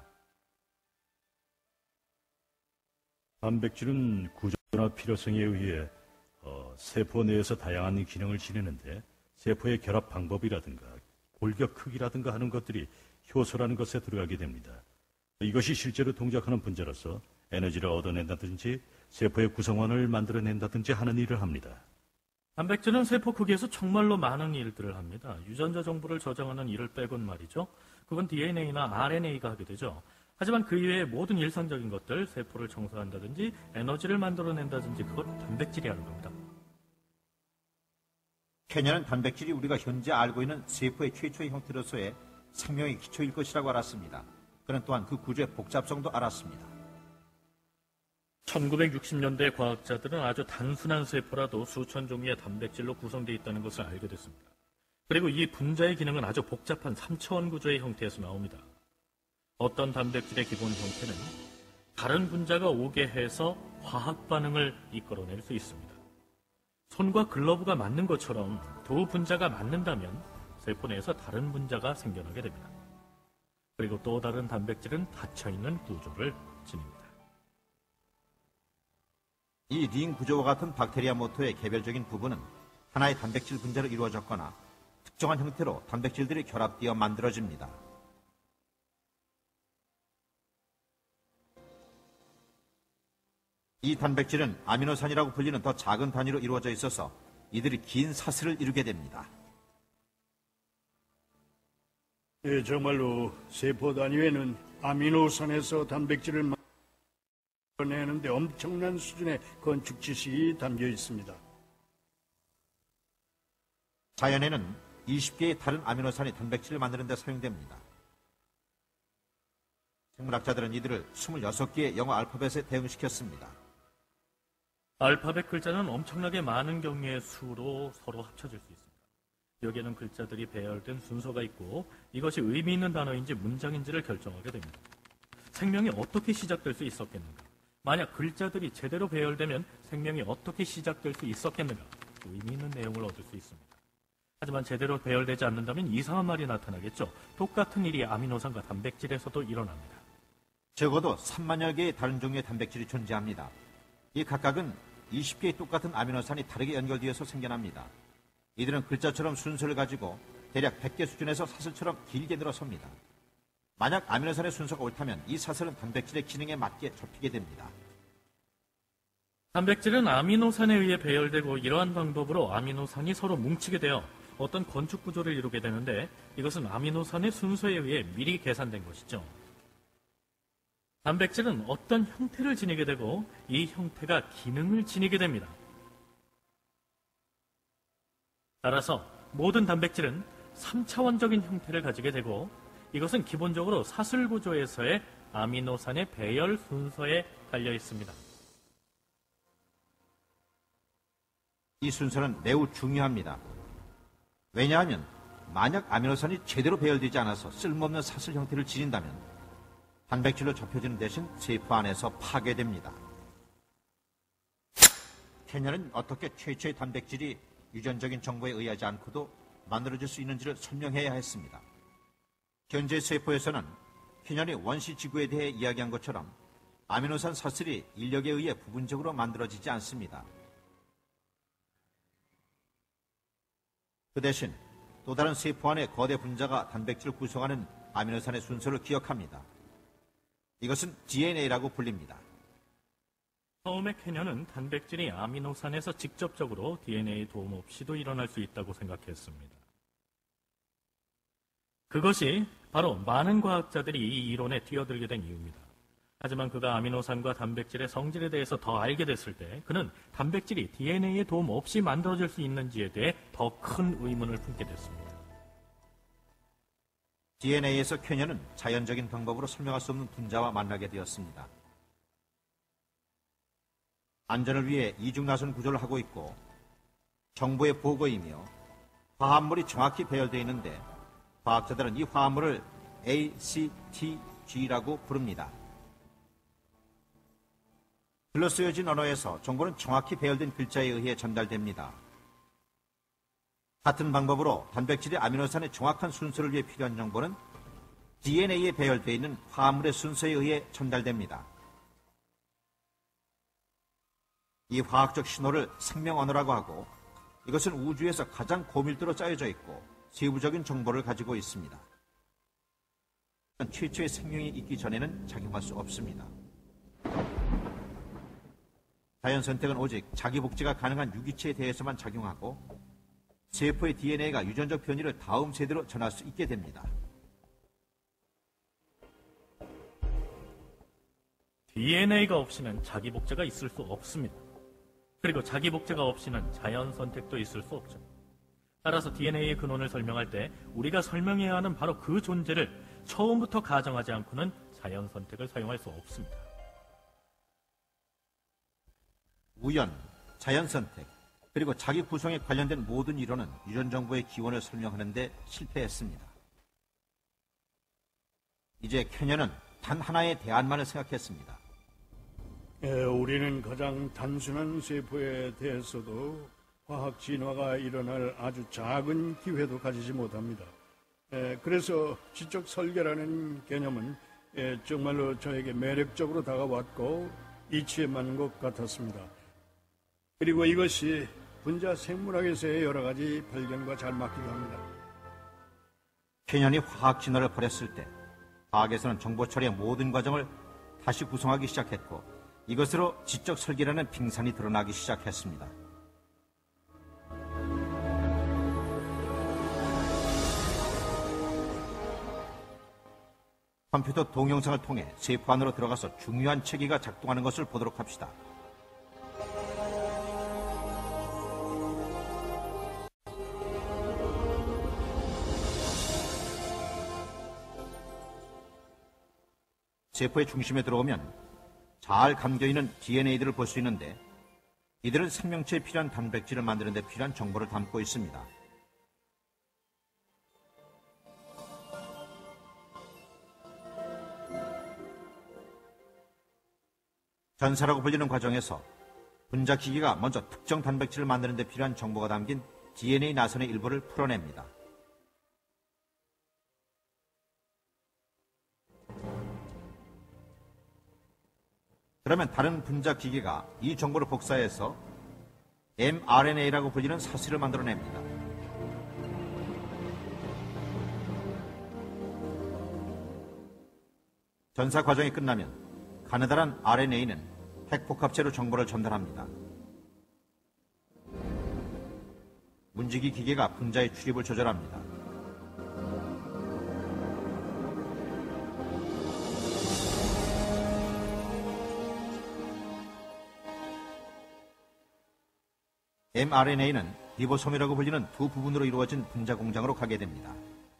단백질은 구조나 필요성에 의해 어, 세포 내에서 다양한 기능을 지니는데 세포의 결합 방법이라든가 골격 크기라든가 하는 것들이 효소라는 것에 들어가게 됩니다. 이것이 실제로 동작하는 분자로서 에너지를 얻어낸다든지 세포의 구성원을 만들어낸다든지 하는 일을 합니다. 단백질은 세포 크기에서 정말로 많은 일들을 합니다. 유전자 정보를 저장하는 일을 빼곤 말이죠. 그건 디엔에이나 알엔에이가 하게 되죠. 하지만 그 이외의 모든 일상적인 것들, 세포를 청소한다든지 에너지를 만들어낸다든지 그건 단백질이 하는 겁니다. 케냐는 단백질이 우리가 현재 알고 있는 세포의 최초의 형태로서의 생명의 기초일 것이라고 알았습니다. 그는 또한 그 구조의 복잡성도 알았습니다. 천구백육십 년대 과학자들은 아주 단순한 세포라도 수천 종류의 단백질로 구성되어 있다는 것을 알게 됐습니다. 그리고 이 분자의 기능은 아주 복잡한 삼 차원 구조의 형태에서 나옵니다. 어떤 단백질의 기본 형태는 다른 분자가 오게 해서 화학 반응을 이끌어낼 수 있습니다. 손과 글러브가 맞는 것처럼 두 분자가 맞는다면 세포 내에서 다른 분자가 생겨나게 됩니다. 그리고 또 다른 단백질은 닫혀있는 구조를 지닙니다. 이 링 구조와 같은 박테리아 모토의 개별적인 부분은 하나의 단백질 분자로 이루어졌거나 특정한 형태로 단백질들이 결합되어 만들어집니다. 이 단백질은 아미노산이라고 불리는 더 작은 단위로 이루어져 있어서 이들이 긴 사슬을 이루게 됩니다. 예, 정말로 세포 단위에는 아미노산에서 단백질을 내는데 엄청난 수준의 건축 지식이 담겨 있습니다. 자연에는 이십 개의 다른 아미노산이 단백질을 만드는 데 사용됩니다. 생물학자들은 이들을 이십육 개의 영어 알파벳에 대응시켰습니다. 알파벳 글자는 엄청나게 많은 경우의 수로 서로 합쳐질 수 있습니다. 여기에는 글자들이 배열된 순서가 있고 이것이 의미 있는 단어인지 문장인지를 결정하게 됩니다. 생명이 어떻게 시작될 수 있었겠는가? 만약 글자들이 제대로 배열되면 생명이 어떻게 시작될 수 있었겠는가? 의미 있는 내용을 얻을 수 있습니다. 하지만 제대로 배열되지 않는다면 이상한 말이 나타나겠죠. 똑같은 일이 아미노산과 단백질에서도 일어납니다. 적어도 삼만여 개의 다른 종류의 단백질이 존재합니다. 이 각각은 이십 개의 똑같은 아미노산이 다르게 연결되어서 생겨납니다. 이들은 글자처럼 순서를 가지고 대략 백 개 수준에서 사슬처럼 길게 늘어섭니다. 만약 아미노산의 순서가 옳다면 이 사슬은 단백질의 기능에 맞게 접히게 됩니다. 단백질은 아미노산에 의해 배열되고 이러한 방법으로 아미노산이 서로 뭉치게 되어 어떤 건축 구조를 이루게 되는데 이것은 아미노산의 순서에 의해 미리 계산된 것이죠. 단백질은 어떤 형태를 지니게 되고 이 형태가 기능을 지니게 됩니다. 따라서 모든 단백질은 삼 차원적인 형태를 가지게 되고 이것은 기본적으로 사슬 구조에서의 아미노산의 배열 순서에 달려 있습니다. 이 순서는 매우 중요합니다. 왜냐하면 만약 아미노산이 제대로 배열되지 않아서 쓸모없는 사슬 형태를 지닌다면 단백질로 접혀지는 대신 세포 안에서 파괴됩니다. 케냐는 어떻게 최초의 단백질이 유전적인 정보에 의하지 않고도 만들어질 수 있는지를 설명해야 했습니다. 현재 세포에서는 케냐이 원시 지구에 대해 이야기한 것처럼 아미노산 사슬이 인력에 의해 부분적으로 만들어지지 않습니다. 그 대신 또 다른 세포 안의 거대 분자가 단백질을 구성하는 아미노산의 순서를 기억합니다. 이것은 디엔에이라고 불립니다. 처음에 케냐는 단백질이 아미노산에서 직접적으로 디엔에이 도움 없이도 일어날 수 있다고 생각했습니다. 그것이 바로 많은 과학자들이 이 이론에 뛰어들게 된 이유입니다. 하지만 그가 아미노산과 단백질의 성질에 대해서 더 알게 됐을 때 그는 단백질이 디엔에이의 도움 없이 만들어질 수 있는지에 대해 더 큰 의문을 품게 됐습니다. 디엔에이에서 케냐는 자연적인 방법으로 설명할 수 없는 분자와 만나게 되었습니다. 안전을 위해 이중나선 구조를 하고 있고 정보의 보고이며 화합물이 정확히 배열되어 있는데 과학자들은 이 화합물을 에이 씨 티 지라고 부릅니다. 글로 쓰여진 언어에서 정보는 정확히 배열된 글자에 의해 전달됩니다. 같은 방법으로 단백질의 아미노산의 정확한 순서를 위해 필요한 정보는 디엔에이에 배열되어 있는 화합물의 순서에 의해 전달됩니다. 이 화학적 신호를 생명 언어라고 하고 이것은 우주에서 가장 고밀도로 짜여져 있고 세부적인 정보를 가지고 있습니다. 최초의 생명이 있기 전에는 작용할 수 없습니다. 자연 선택은 오직 자기 복제가 가능한 유기체에 대해서만 작용하고 세포의 디엔에이가 유전적 변이를 다음 세대로 전할 수 있게 됩니다. 디엔에이가 없이는 자기 복제가 있을 수 없습니다. 그리고 자기 복제가 없이는 자연 선택도 있을 수 없죠. 따라서 디엔에이의 근원을 설명할 때 우리가 설명해야 하는 바로 그 존재를 처음부터 가정하지 않고는 자연 선택을 사용할 수 없습니다. 우연, 자연선택, 그리고 자기 구성에 관련된 모든 이론은 유전 정보의 기원을 설명하는 데 실패했습니다. 이제 캐년은 단 하나의 대안만을 생각했습니다. 예, 우리는 가장 단순한 세포에 대해서도 화학 진화가 일어날 아주 작은 기회도 가지지 못합니다. 예, 그래서 지적 설계라는 개념은 예, 정말로 저에게 매력적으로 다가왔고 이치에 맞는 것 같았습니다. 그리고 이것이 분자 생물학에서의 여러 가지 발견과 잘 맞기도 합니다. 캐년이 화학 진화를 벌였을 때 과학에서는 정보 처리의 모든 과정을 다시 구성하기 시작했고 이것으로 지적 설계라는 빙산이 드러나기 시작했습니다. 컴퓨터 동영상을 통해 세포 안으로 들어가서 중요한 체계가 작동하는 것을 보도록 합시다. 세포의 중심에 들어오면 잘 감겨있는 디엔에이들을 볼 수 있는데 이들은 생명체에 필요한 단백질을 만드는 데 필요한 정보를 담고 있습니다. 전사라고 불리는 과정에서 분자기계가 먼저 특정 단백질을 만드는 데 필요한 정보가 담긴 디엔에이 나선의 일부를 풀어냅니다. 그러면 다른 분자기계가 이 정보를 복사해서 엠알엔에이라고 불리는 사슬을 만들어냅니다. 전사 과정이 끝나면 가느다란 알엔에이는 핵복합체로 정보를 전달합니다. 문지기 기계가 분자의 출입을 조절합니다. 엠알엔에이는 리보솜이라고 불리는 두 부분으로 이루어진 분자 공장으로 가게 됩니다.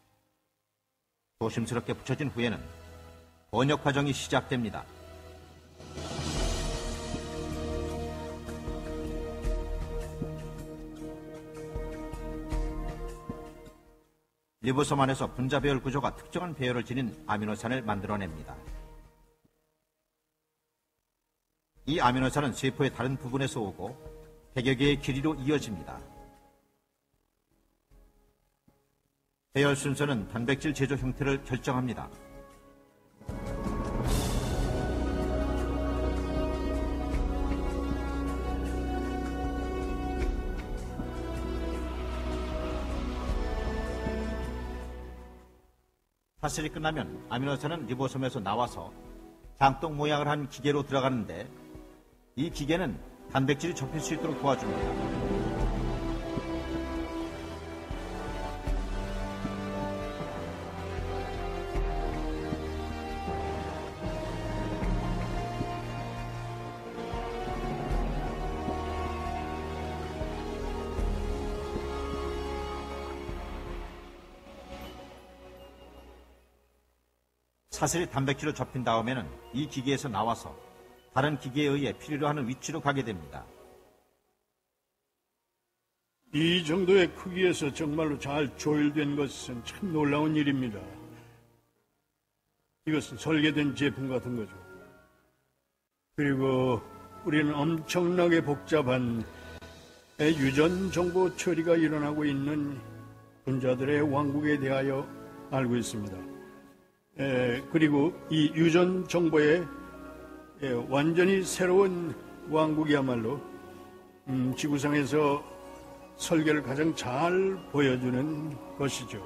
조심스럽게 붙여진 후에는 번역 과정이 시작됩니다. 리보솜 안에서 분자 배열 구조가 특정한 배열을 지닌 아미노산을 만들어냅니다. 이 아미노산은 세포의 다른 부분에서 오고 백여 개의 길이로 이어집니다. 배열 순서는 단백질 제조 형태를 결정합니다. 사슬이 끝나면 아미노산은 리보솜에서 나와서 장독 모양을 한 기계로 들어가는데 이 기계는 단백질이 접힐 수 있도록 도와줍니다. 사슬이 단백질로 접힌 다음에는 이 기계에서 나와서 다른 기계에 의해 필요로 하는 위치로 가게 됩니다. 이 정도의 크기에서 정말로 잘 조율된 것은 참 놀라운 일입니다. 이것은 설계된 제품 같은 거죠. 그리고 우리는 엄청나게 복잡한 유전 정보 처리가 일어나고 있는 분자들의 왕국에 대하여 알고 있습니다. 에, 그리고 이 유전 정보의 에, 완전히 새로운 왕국이야말로 음, 지구상에서 설계를 가장 잘 보여주는 것이죠.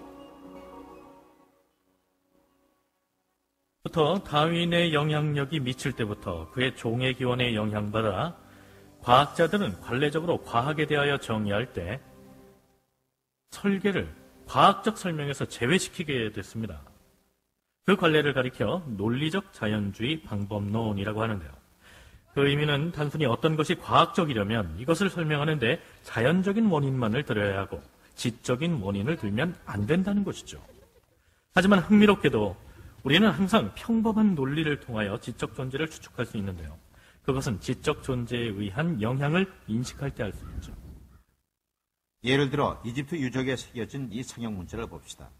부터 다윈의 영향력이 미칠 때부터 그의 종의 기원에 영향받아 과학자들은 관례적으로 과학에 대하여 정의할 때 설계를 과학적 설명에서 제외시키게 됐습니다. 그 관례를 가리켜 논리적 자연주의 방법론이라고 하는데요. 그 의미는 단순히 어떤 것이 과학적이려면 이것을 설명하는데 자연적인 원인만을 들여야 하고 지적인 원인을 들면 안 된다는 것이죠. 하지만 흥미롭게도 우리는 항상 평범한 논리를 통하여 지적 존재를 추측할 수 있는데요. 그것은 지적 존재에 의한 영향을 인식할 때 할 수 있죠. 예를 들어 이집트 유적에 새겨진 이 성형 문자를 봅시다.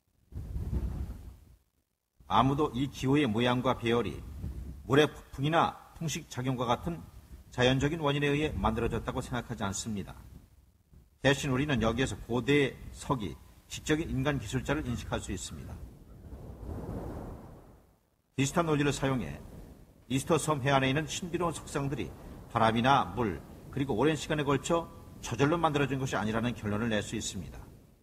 아무도 이 기호의 모양과 배열이 물의 폭풍이나 풍식작용과 같은 자연적인 원인에 의해 만들어졌다고 생각하지 않습니다. 대신 우리는 여기에서 고대의 석이 지적인 인간 기술자를 인식할 수 있습니다. 비슷한 논리를 사용해 이스터 섬 해안에 있는 신비로운 석상들이 바람이나 물, 그리고 오랜 시간에 걸쳐 저절로 만들어진 것이 아니라는 결론을 낼 수 있습니다.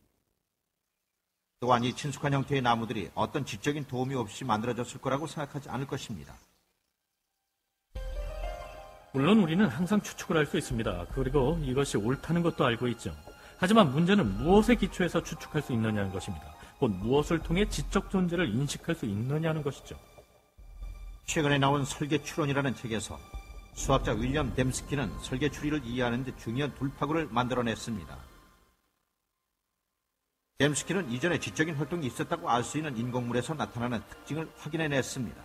또한 이 친숙한 형태의 나무들이 어떤 지적인 도움이 없이 만들어졌을 거라고 생각하지 않을 것입니다. 물론 우리는 항상 추측을 할 수 있습니다. 그리고 이것이 옳다는 것도 알고 있죠. 하지만 문제는 무엇에 기초해서 추측할 수 있느냐는 것입니다. 곧 무엇을 통해 지적 존재를 인식할 수 있느냐는 것이죠. 최근에 나온 설계 추론이라는 책에서 수학자 윌리엄 댐스키는 설계 추리를 이해하는 데 중요한 돌파구를 만들어냈습니다. 댐스키는 이전에 지적인 활동이 있었다고 알 수 있는 인공물에서 나타나는 특징을 확인해냈습니다.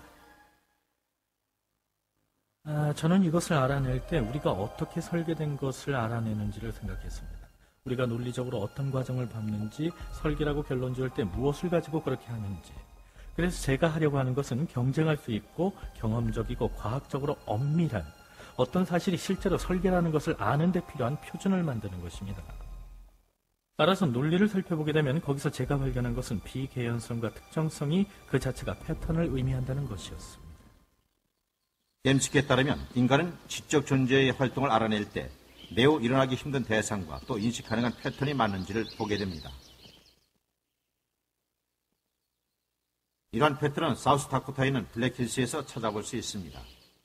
아, 저는 이것을 알아낼 때 우리가 어떻게 설계된 것을 알아내는지를 생각했습니다. 우리가 논리적으로 어떤 과정을 밟는지, 설계라고 결론 지을 때 무엇을 가지고 그렇게 하는지. 그래서 제가 하려고 하는 것은 경쟁할 수 있고 경험적이고 과학적으로 엄밀한 어떤 사실이 실제로 설계라는 것을 아는 데 필요한 표준을 만드는 것입니다. 따라서 논리를 살펴보게 되면 거기서 제가 발견한 것은 비개연성과 특정성이 그 자체가 패턴을 의미한다는 것이었습니다. 댐스키에 따르면 인간은 지적 존재의 활동을 알아낼 때 매우 일어나기 힘든 대상과 또 인식 가능한 패턴이 맞는지를 보게 됩니다. 이러한 패턴은 사우스 다코타에 있는 블랙힐스에서 찾아볼 수 있습니다.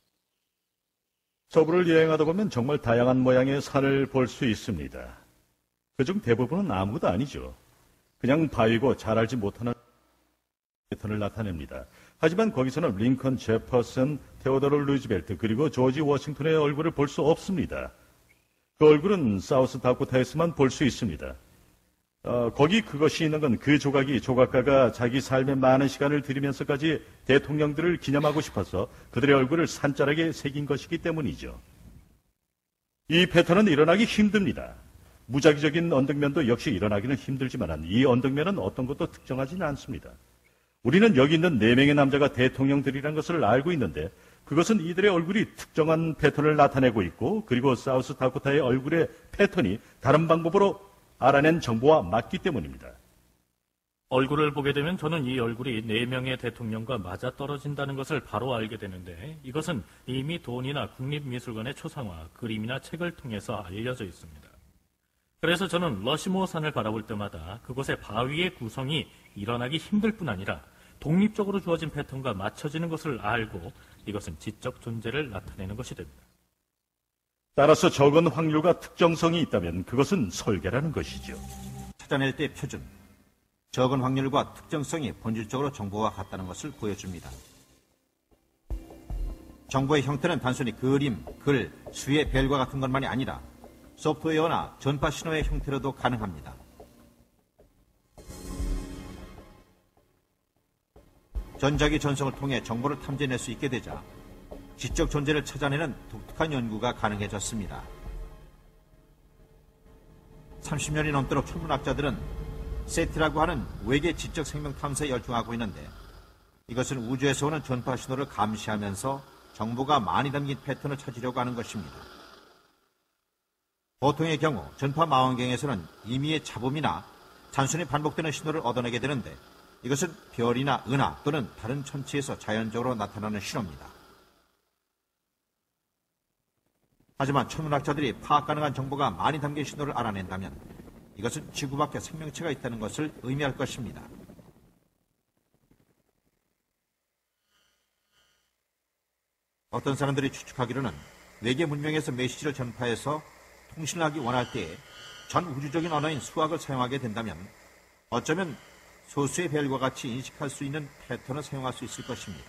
서부를 여행하다 보면 정말 다양한 모양의 산을 볼 수 있습니다. 그중 대부분은 아무것도 아니죠. 그냥 바위고 잘 알지 못하는 패턴을 나타냅니다. 하지만 거기서는 링컨, 제퍼슨, 테오도로 루즈벨트 그리고 조지 워싱턴의 얼굴을 볼 수 없습니다. 그 얼굴은 사우스 다코타에서만 볼 수 있습니다. 어, 거기 그것이 있는 건 그 조각이 조각가가 자기 삶의 많은 시간을 들이면서까지 대통령들을 기념하고 싶어서 그들의 얼굴을 산자락에 새긴 것이기 때문이죠. 이 패턴은 일어나기 힘듭니다. 무작위적인 언덕면도 역시 일어나기는 힘들지만 이 언덕면은 어떤 것도 특정하지는 않습니다. 우리는 여기 있는 네 명의 남자가 대통령들이라는 것을 알고 있는데 그것은 이들의 얼굴이 특정한 패턴을 나타내고 있고 그리고 사우스 다코타의 얼굴의 패턴이 다른 방법으로 알아낸 정보와 맞기 때문입니다. 얼굴을 보게 되면 저는 이 얼굴이 네 명의 대통령과 맞아떨어진다는 것을 바로 알게 되는데 이것은 이미 돈이나 국립미술관의 초상화, 그림이나 책을 통해서 알려져 있습니다. 그래서 저는 러시모어 산을 바라볼 때마다 그곳의 바위의 구성이 일어나기 힘들 뿐 아니라 독립적으로 주어진 패턴과 맞춰지는 것을 알고 이것은 지적 존재를 나타내는 것이 됩니다. 따라서 적은 확률과 특정성이 있다면 그것은 설계라는 것이죠. 찾아낼 때 표준, 적은 확률과 특정성이 본질적으로 정보와 같다는 것을 보여줍니다. 정보의 형태는 단순히 그림, 글, 수의 벨과 같은 것만이 아니라 소프트웨어나 전파 신호의 형태로도 가능합니다. 전자기 전송을 통해 정보를 탐지해낼 수 있게 되자 지적 존재를 찾아내는 독특한 연구가 가능해졌습니다. 삼십 년이 넘도록 천문학자들은 세티라고 하는 외계 지적 생명 탐사에 열중하고 있는데 이것은 우주에서 오는 전파 신호를 감시하면서 정보가 많이 담긴 패턴을 찾으려고 하는 것입니다. 보통의 경우 전파 망원경에서는 임의의 잡음이나 단순히 반복되는 신호를 얻어내게 되는데 이것은 별이나 은하 또는 다른 천체에서 자연적으로 나타나는 신호입니다. 하지만 천문학자들이 파악 가능한 정보가 많이 담긴 신호를 알아낸다면 이것은 지구 밖에 생명체가 있다는 것을 의미할 것입니다. 어떤 사람들이 추측하기로는 외계 문명에서 메시지를 전파해서 통신을 하기 원할 때에 전 우주적인 언어인 수학을 사용하게 된다면 어쩌면 소수의 벨과 같이 인식할 수 있는 패턴을 사용할 수 있을 것입니다.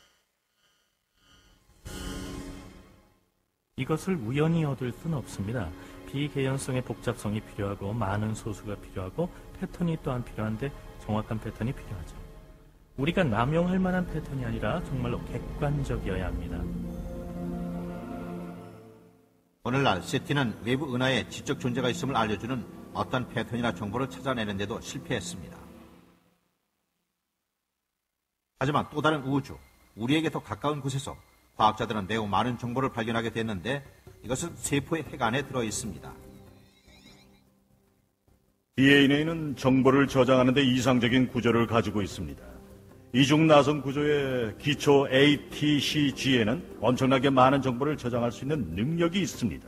이것을 우연히 얻을 수는 없습니다. 비개연성의 복잡성이 필요하고 많은 소수가 필요하고 패턴이 또한 필요한데 정확한 패턴이 필요하죠. 우리가 남용할 만한 패턴이 아니라 정말로 객관적이어야 합니다. 오늘날 세티는 외부 은하에 지적 존재가 있음을 알려주는 어떤 패턴이나 정보를 찾아내는데도 실패했습니다. 하지만 또 다른 우주, 우리에게 더 가까운 곳에서 과학자들은 매우 많은 정보를 발견하게 됐는데 이것은 세포의 핵 안에 들어 있습니다. 디엔에이는 정보를 저장하는 데 이상적인 구조를 가지고 있습니다. 이중 나선 구조의 기초 에이티씨지에는 엄청나게 많은 정보를 저장할 수 있는 능력이 있습니다.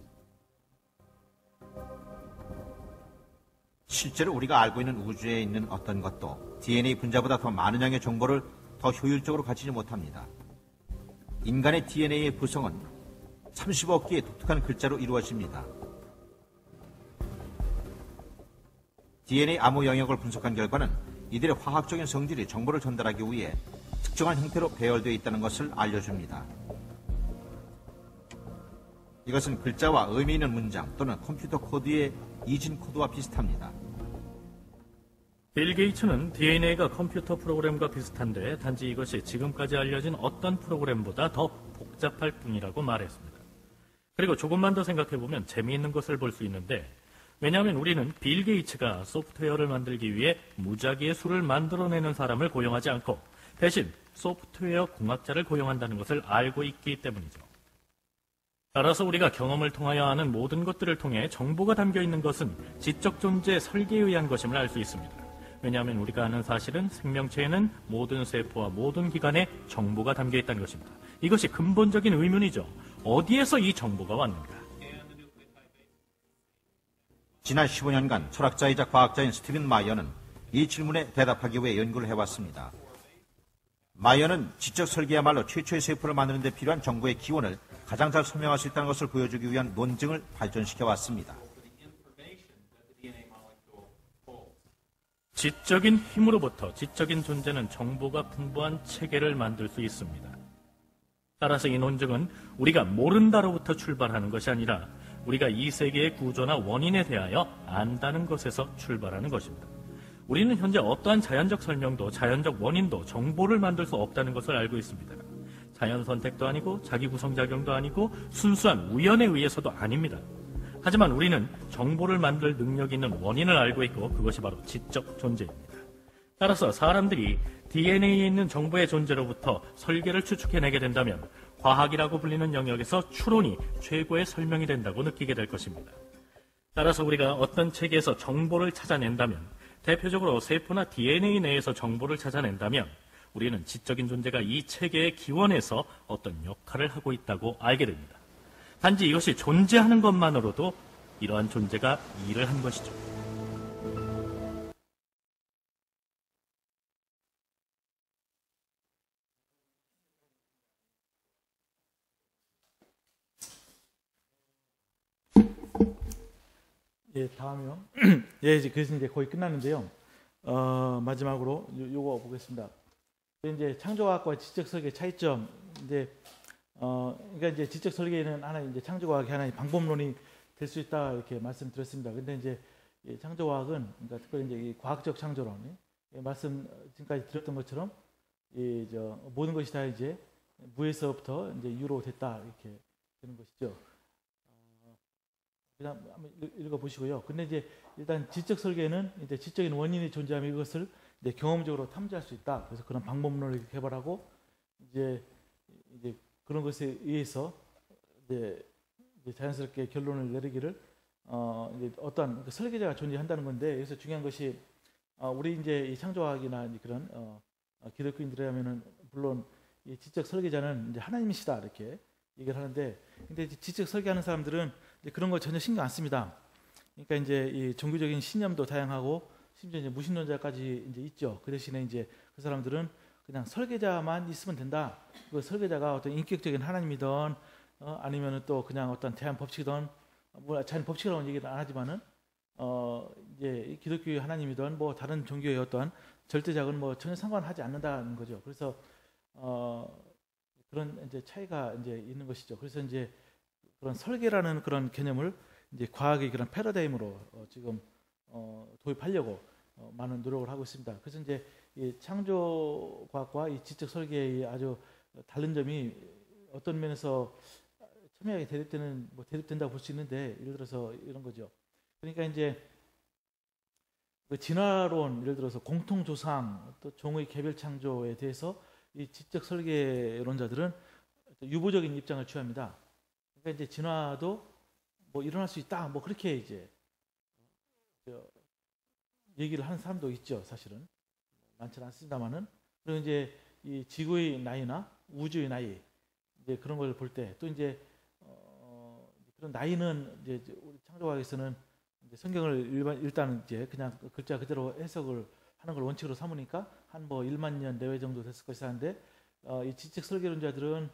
실제로 우리가 알고 있는 우주에 있는 어떤 것도 디엔에이 분자보다 더 많은 양의 정보를 더 효율적으로 가지지 못합니다. 인간의 디엔에이의 구성은 삼십억 개의 독특한 글자로 이루어집니다. 디엔에이 암호 영역을 분석한 결과는 이들의 화학적인 성질이 정보를 전달하기 위해 특정한 형태로 배열되어 있다는 것을 알려줍니다. 이것은 글자와 의미 있는 문장 또는 컴퓨터 코드의 이진 코드와 비슷합니다. 빌 게이츠는 디엔에이가 컴퓨터 프로그램과 비슷한데 단지 이것이 지금까지 알려진 어떤 프로그램보다 더 복잡할 뿐이라고 말했습니다. 그리고 조금만 더 생각해보면 재미있는 것을 볼 수 있는데, 왜냐하면 우리는 빌 게이츠가 소프트웨어를 만들기 위해 무작위의 수를 만들어내는 사람을 고용하지 않고 대신 소프트웨어 공학자를 고용한다는 것을 알고 있기 때문이죠. 따라서 우리가 경험을 통하여 아는 모든 것들을 통해 정보가 담겨있는 것은 지적 존재 설계에 의한 것임을 알 수 있습니다. 왜냐하면 우리가 아는 사실은 생명체에는 모든 세포와 모든 기관에 정보가 담겨있다는 것입니다. 이것이 근본적인 의문이죠. 어디에서 이 정보가 왔는가? 지난 십오 년간 철학자이자 과학자인 스티븐 마이어는 이 질문에 대답하기 위해 연구를 해왔습니다. 마이어는 지적 설계야말로 최초의 세포를 만드는 데 필요한 정보의 기원을 가장 잘 설명할 수 있다는 것을 보여주기 위한 논증을 발전시켜 왔습니다. 지적인 힘으로부터 지적인 존재는 정보가 풍부한 체계를 만들 수 있습니다. 따라서 이 논증은 우리가 모른다로부터 출발하는 것이 아니라 우리가 이 세계의 구조나 원인에 대하여 안다는 것에서 출발하는 것입니다. 우리는 현재 어떠한 자연적 설명도 자연적 원인도 정보를 만들 수 없다는 것을 알고 있습니다. 자연 선택도 아니고 자기 구성작용도 아니고 순수한 우연에 의해서도 아닙니다. 하지만 우리는 정보를 만들 능력이 있는 원인을 알고 있고 그것이 바로 지적 존재입니다. 따라서 사람들이 디엔에이에 있는 정보의 존재로부터 설계를 추측해내게 된다면 과학이라고 불리는 영역에서 추론이 최고의 설명이 된다고 느끼게 될 것입니다. 따라서 우리가 어떤 체계에서 정보를 찾아낸다면, 대표적으로 세포나 디엔에이 내에서 정보를 찾아낸다면 우리는 지적인 존재가 이 체계의 기원에서 어떤 역할을 하고 있다고 알게 됩니다. 단지 이것이 존재하는 것만으로도 이러한 존재가 일을 한 것이죠. 예, 다음이요. 예, 이제 그래서 이제 거의 끝났는데요. 어, 마지막으로 요, 요거 보겠습니다. 이제 창조과학과 지적 설계 차이점. 이제 어, 그러니까 이제 지적 설계는 하나 이제 창조과학의 하나의 방법론이 될 수 있다 이렇게 말씀드렸습니다. 근데 이제 이 창조과학은 그러니까 특별히 이제 이 과학적 창조론, 예, 말씀 지금까지 드렸던 것처럼 이 저 모든 것이 다 이제 무에서부터 이제 유로 됐다 이렇게 되는 것이죠. 그냥 한번 읽어보시고요. 근데 이제 일단 지적 설계는 이제 지적인 원인이 존재하면 이것을 이제 경험적으로 탐지할 수 있다. 그래서 그런 방법론을 개발하고 이제 이제 그런 것에 의해서 이제, 이제 자연스럽게 결론을 내리기를 어 이제 어떠한 그 설계자가 존재한다는 건데, 여기서 중요한 것이 어 우리 이제 이 창조학이나 이제 그런 어 기독교인들이라면은 물론 이 지적 설계자는 이제 하나님이시다 이렇게 얘기를 하는데, 근데 이제 지적 설계하는 사람들은 이제 그런 거 전혀 신경 안 씁니다. 그러니까 이제 이 종교적인 신념도 다양하고 심지어 이제 무신론자까지 이제 있죠. 그 대신에 이제 그 사람들은 그냥 설계자만 있으면 된다. 그 설계자가 어떤 인격적인 하나님이든 어, 아니면은 또 그냥 어떤 대한 법칙이든, 뭐 자연 법칙이라고는 얘기를 안 하지만은 어 이제 기독교의 하나님이든 뭐 다른 종교의 어떠한 절대적은 뭐 전혀 상관하지 않는다는 거죠. 그래서 어 그런 이제 차이가 이제 있는 것이죠. 그래서 이제 그런 설계라는 그런 개념을 이제 과학의 그런 패러다임으로 어 지금 어 도입하려고 어 많은 노력을 하고 있습니다. 그래서 이제 이 창조과학과 이 지적 설계의 아주 다른 점이 어떤 면에서 첨예하게 대립되는 뭐 대립된다고 볼 수 있는데 예를 들어서 이런 거죠. 그러니까 이제 그 진화론 예를 들어서 공통 조상 또 종의 개별 창조에 대해서 이 지적 설계론자들은 유보적인 입장을 취합니다. 그러니까 이제 진화도 뭐 일어날 수 있다 뭐 그렇게 이제 얘기를 하는 사람도 있죠. 사실은 많지는 않습니다만은. 그리고 이제 이 지구의 나이나 우주의 나이 이제 그런 걸 볼 때 또 이제 어 그런 나이는 이제 우리 창조학에서는 이제 성경을 일반 일단 이제 그냥 글자 그대로 해석을 하는 걸 원칙으로 삼으니까 한 뭐 일만 년 내외 정도 됐을 것이 하는데 어 이 지적 설계론자들은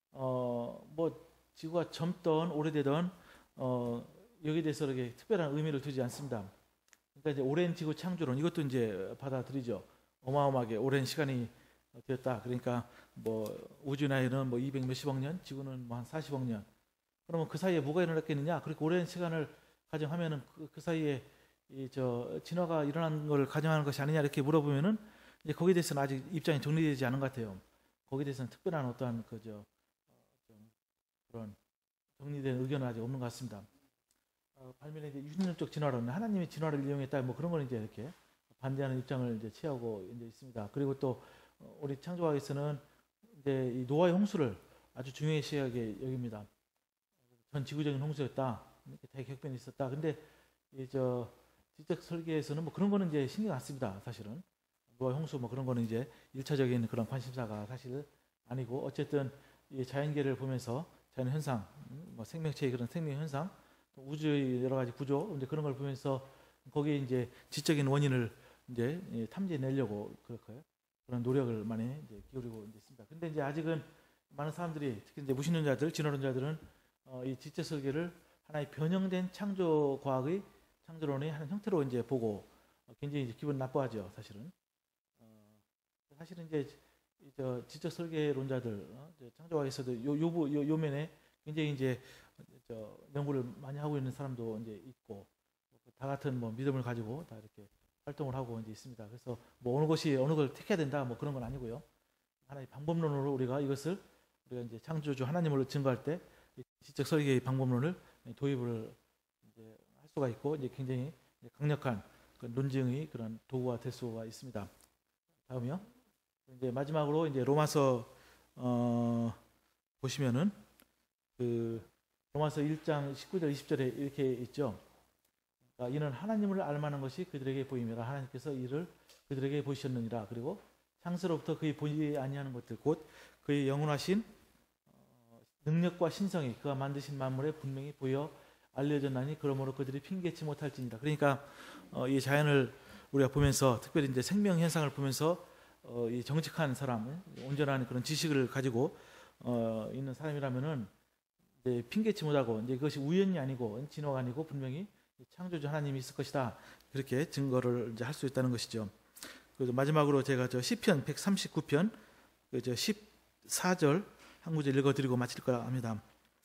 어 뭐 지구가 젊던 오래되던 어 여기에 대해서 이렇게 특별한 의미를 두지 않습니다. 그러니까 이제 오랜 지구 창조론 이것도 이제 받아들이죠. 어마어마하게 오랜 시간이 되었다. 그러니까 뭐 우주 나이는 뭐 이백 몇십억 년, 지구는 뭐 한 사십억 년. 그러면 그 사이에 뭐가 일어났겠느냐? 그렇게 오랜 시간을 가정하면은 그, 그 사이에 이 저 진화가 일어난 걸 가정하는 것이 아니냐 이렇게 물어보면은 이제 거기에 대해서는 아직 입장이 정리되지 않은 것 같아요. 거기에 대해서는 특별한 어떠한 그저 좀 그런 정리된 의견은 아직 없는 것 같습니다. 어, 반면에 이제 유전적 진화론, 하나님이 진화를 이용했다, 뭐 그런 거는 이제 이렇게 반대하는 입장을 이제 취하고 이제 있습니다. 그리고 또 우리 창조학에서는 이제 이 노아의 홍수를 아주 중요시하게 여깁니다. 전 지구적인 홍수였다, 이렇게 대격변이 있었다. 근데 이 저 지적 설계에서는 뭐 그런 거는 이제 신경 안 씁니다. 사실은 노아의 홍수 뭐 그런 거는 이제 일차적인 그런 관심사가 사실 아니고 어쨌든 이 자연계를 보면서 자연 현상, 뭐 생명체의 그런 생명 현상, 우주의 여러 가지 구조, 이제 그런 걸 보면서 거기에 이제 지적인 원인을 이제 탐지해내려고 그럴까요? 그런 노력을 많이 이제 기울이고 이제 있습니다. 근데 이제 아직은 많은 사람들이 특히 이제 무신론자들, 진화론자들은 어, 이 지적 설계를 하나의 변형된 창조 과학의 창조론의 하는 형태로 이제 보고 어, 굉장히 이제 기분 나빠하죠, 사실은. 어, 사실은 이제 저 지적 설계론자들, 어, 창조학에서도 요, 요, 요, 요 면에 굉장히 이제 저 연구를 많이 하고 있는 사람도 이제 있고 다 같은 뭐 믿음을 가지고 다 이렇게 활동을 하고 이제 있습니다. 그래서 뭐 어느 것이 어느 걸 택해야 된다 뭐 그런 건 아니고요. 하나의 방법론으로 우리가 이것을 우리가 이제 창조주 하나님을 증거할 때 지적 설계의 방법론을 도입을 이제 할 수가 있고 이제 굉장히 강력한 그 논증의 그런 도구가 될 수가 있습니다. 다음이요. 이제 마지막으로 이제 로마서 어, 보시면은 그 로마서 일 장 십구 절 이십 절에 이렇게 있죠. 그러니까 이는 하나님을 알만한 것이 그들에게 보임이라. 하나님께서 이를 그들에게 보이셨느니라. 그리고 창세로부터 그의 보이지 아니하는 것들 곧 그의 영원하신 능력과 신성이 그가 만드신 만물에 분명히 보여 알려졌나니 그러므로 그들이 핑계치 못할지니라. 그러니까 어, 이 자연을 우리가 보면서 특별히 이제 생명 현상을 보면서 어, 이 정직한 사람, 온전한 그런 지식을 가지고 어, 있는 사람이라면은 이제 핑계치 못하고 이제 그것이 우연이 아니고 진화가 아니고 분명히 창조주 하나님이 있을 것이다. 그렇게 증거를 이제 할 수 있다는 것이죠. 그래서 마지막으로 제가 저 시편 백삼십구 편 그 저 십사 절 한 구절 읽어드리고 마칠까 합니다.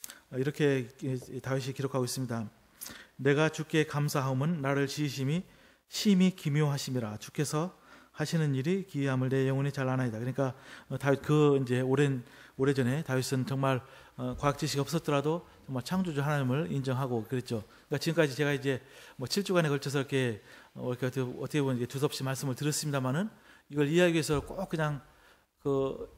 이렇게 다윗이 기록하고 있습니다. 내가 주께 감사하옴은 나를 지으심이 심히 기묘하심이라. 주께서 하시는 일이 기이함을 내 영혼이 잘 아나이다. 그러니까 다윗 그 이제 오랜 오래 전에 다윗은 정말 어, 과학 지식이 없었더라도 정말 창조주 하나님을 인정하고 그랬죠. 그러니까 지금까지 제가 이제 뭐 칠 주간에 걸쳐서 이렇게 어, 이렇게 어떻게 보면 두서없이 말씀을 들었습니다만은 이걸 이해하기 위해서 꼭 그냥 그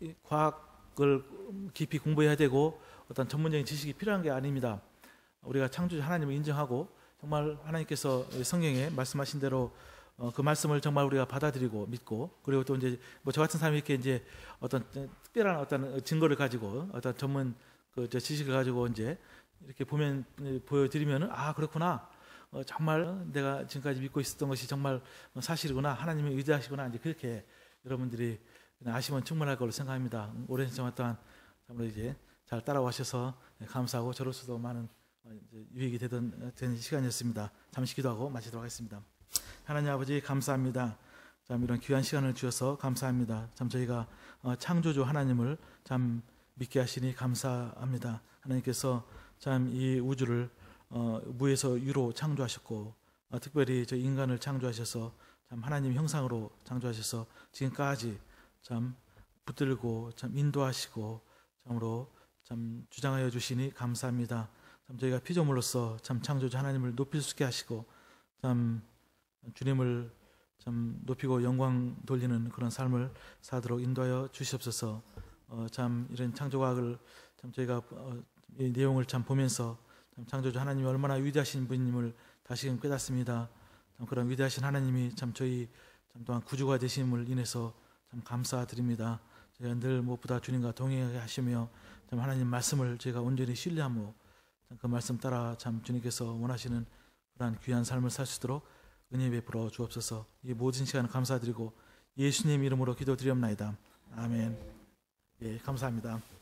과학을 깊이 공부해야 되고 어떤 전문적인 지식이 필요한 게 아닙니다. 우리가 창조주 하나님을 인정하고 정말 하나님께서 성경에 말씀하신 대로 어, 그 말씀을 정말 우리가 받아들이고 믿고 그리고 또 이제 뭐 저 같은 사람이 이렇게 이제 어떤 특별한 어떤 증거를 가지고 어떤 전문 그 저 지식을 가지고 이제 이렇게 보면 보여드리면은 아 그렇구나 어, 정말 내가 지금까지 믿고 있었던 것이 정말 사실이구나 하나님이 의지하시구나 이제 그렇게 여러분들이 아시면 충분할 걸로 생각합니다. 오랜 시간 동안 참으로 이제 잘 따라와셔서 감사하고 저로서도 많은 유익이 되던 된 시간이었습니다. 잠시 기도하고 마치도록 하겠습니다. 하나님 아버지 감사합니다. 참 이런 귀한 시간을 주셔서 감사합니다. 참 저희가 창조주 하나님을 참 믿게 하시니 감사합니다. 하나님께서 참 이 우주를 어, 무에서 유로 창조하셨고 어, 특별히 저 인간을 창조하셔서 참 하나님 형상으로 창조하셔서 지금까지 참 붙들고 참 인도하시고 참으로 참 주장하여 주시니 감사합니다. 참 저희가 피조물로서 참 창조주 하나님을 높일 수 있게 하시고 참 주님을 참 높이고 영광 돌리는 그런 삶을 살도록 인도하여 주시옵소서. 어, 참 이런 창조과학을 참 저희가 어, 이 내용을 참 보면서 참 창조주 하나님이 얼마나 위대하신 분임을 다시금 깨닫습니다. 참 그런 위대하신 하나님이 참 저희 참 또한 구주가 되심을 인해서 참 감사드립니다. 저희가 늘 무엇보다 주님과 동행하게 하시며 참 하나님 말씀을 저희가 온전히 신뢰하며 그 말씀 따라 참 주님께서 원하시는 그러한 귀한 삶을 살 수 있도록 은혜 베풀어 주옵소서. 이 모든 시간 감사드리고 예수님 이름으로 기도드리옵나이다. 아멘. 예, 감사합니다.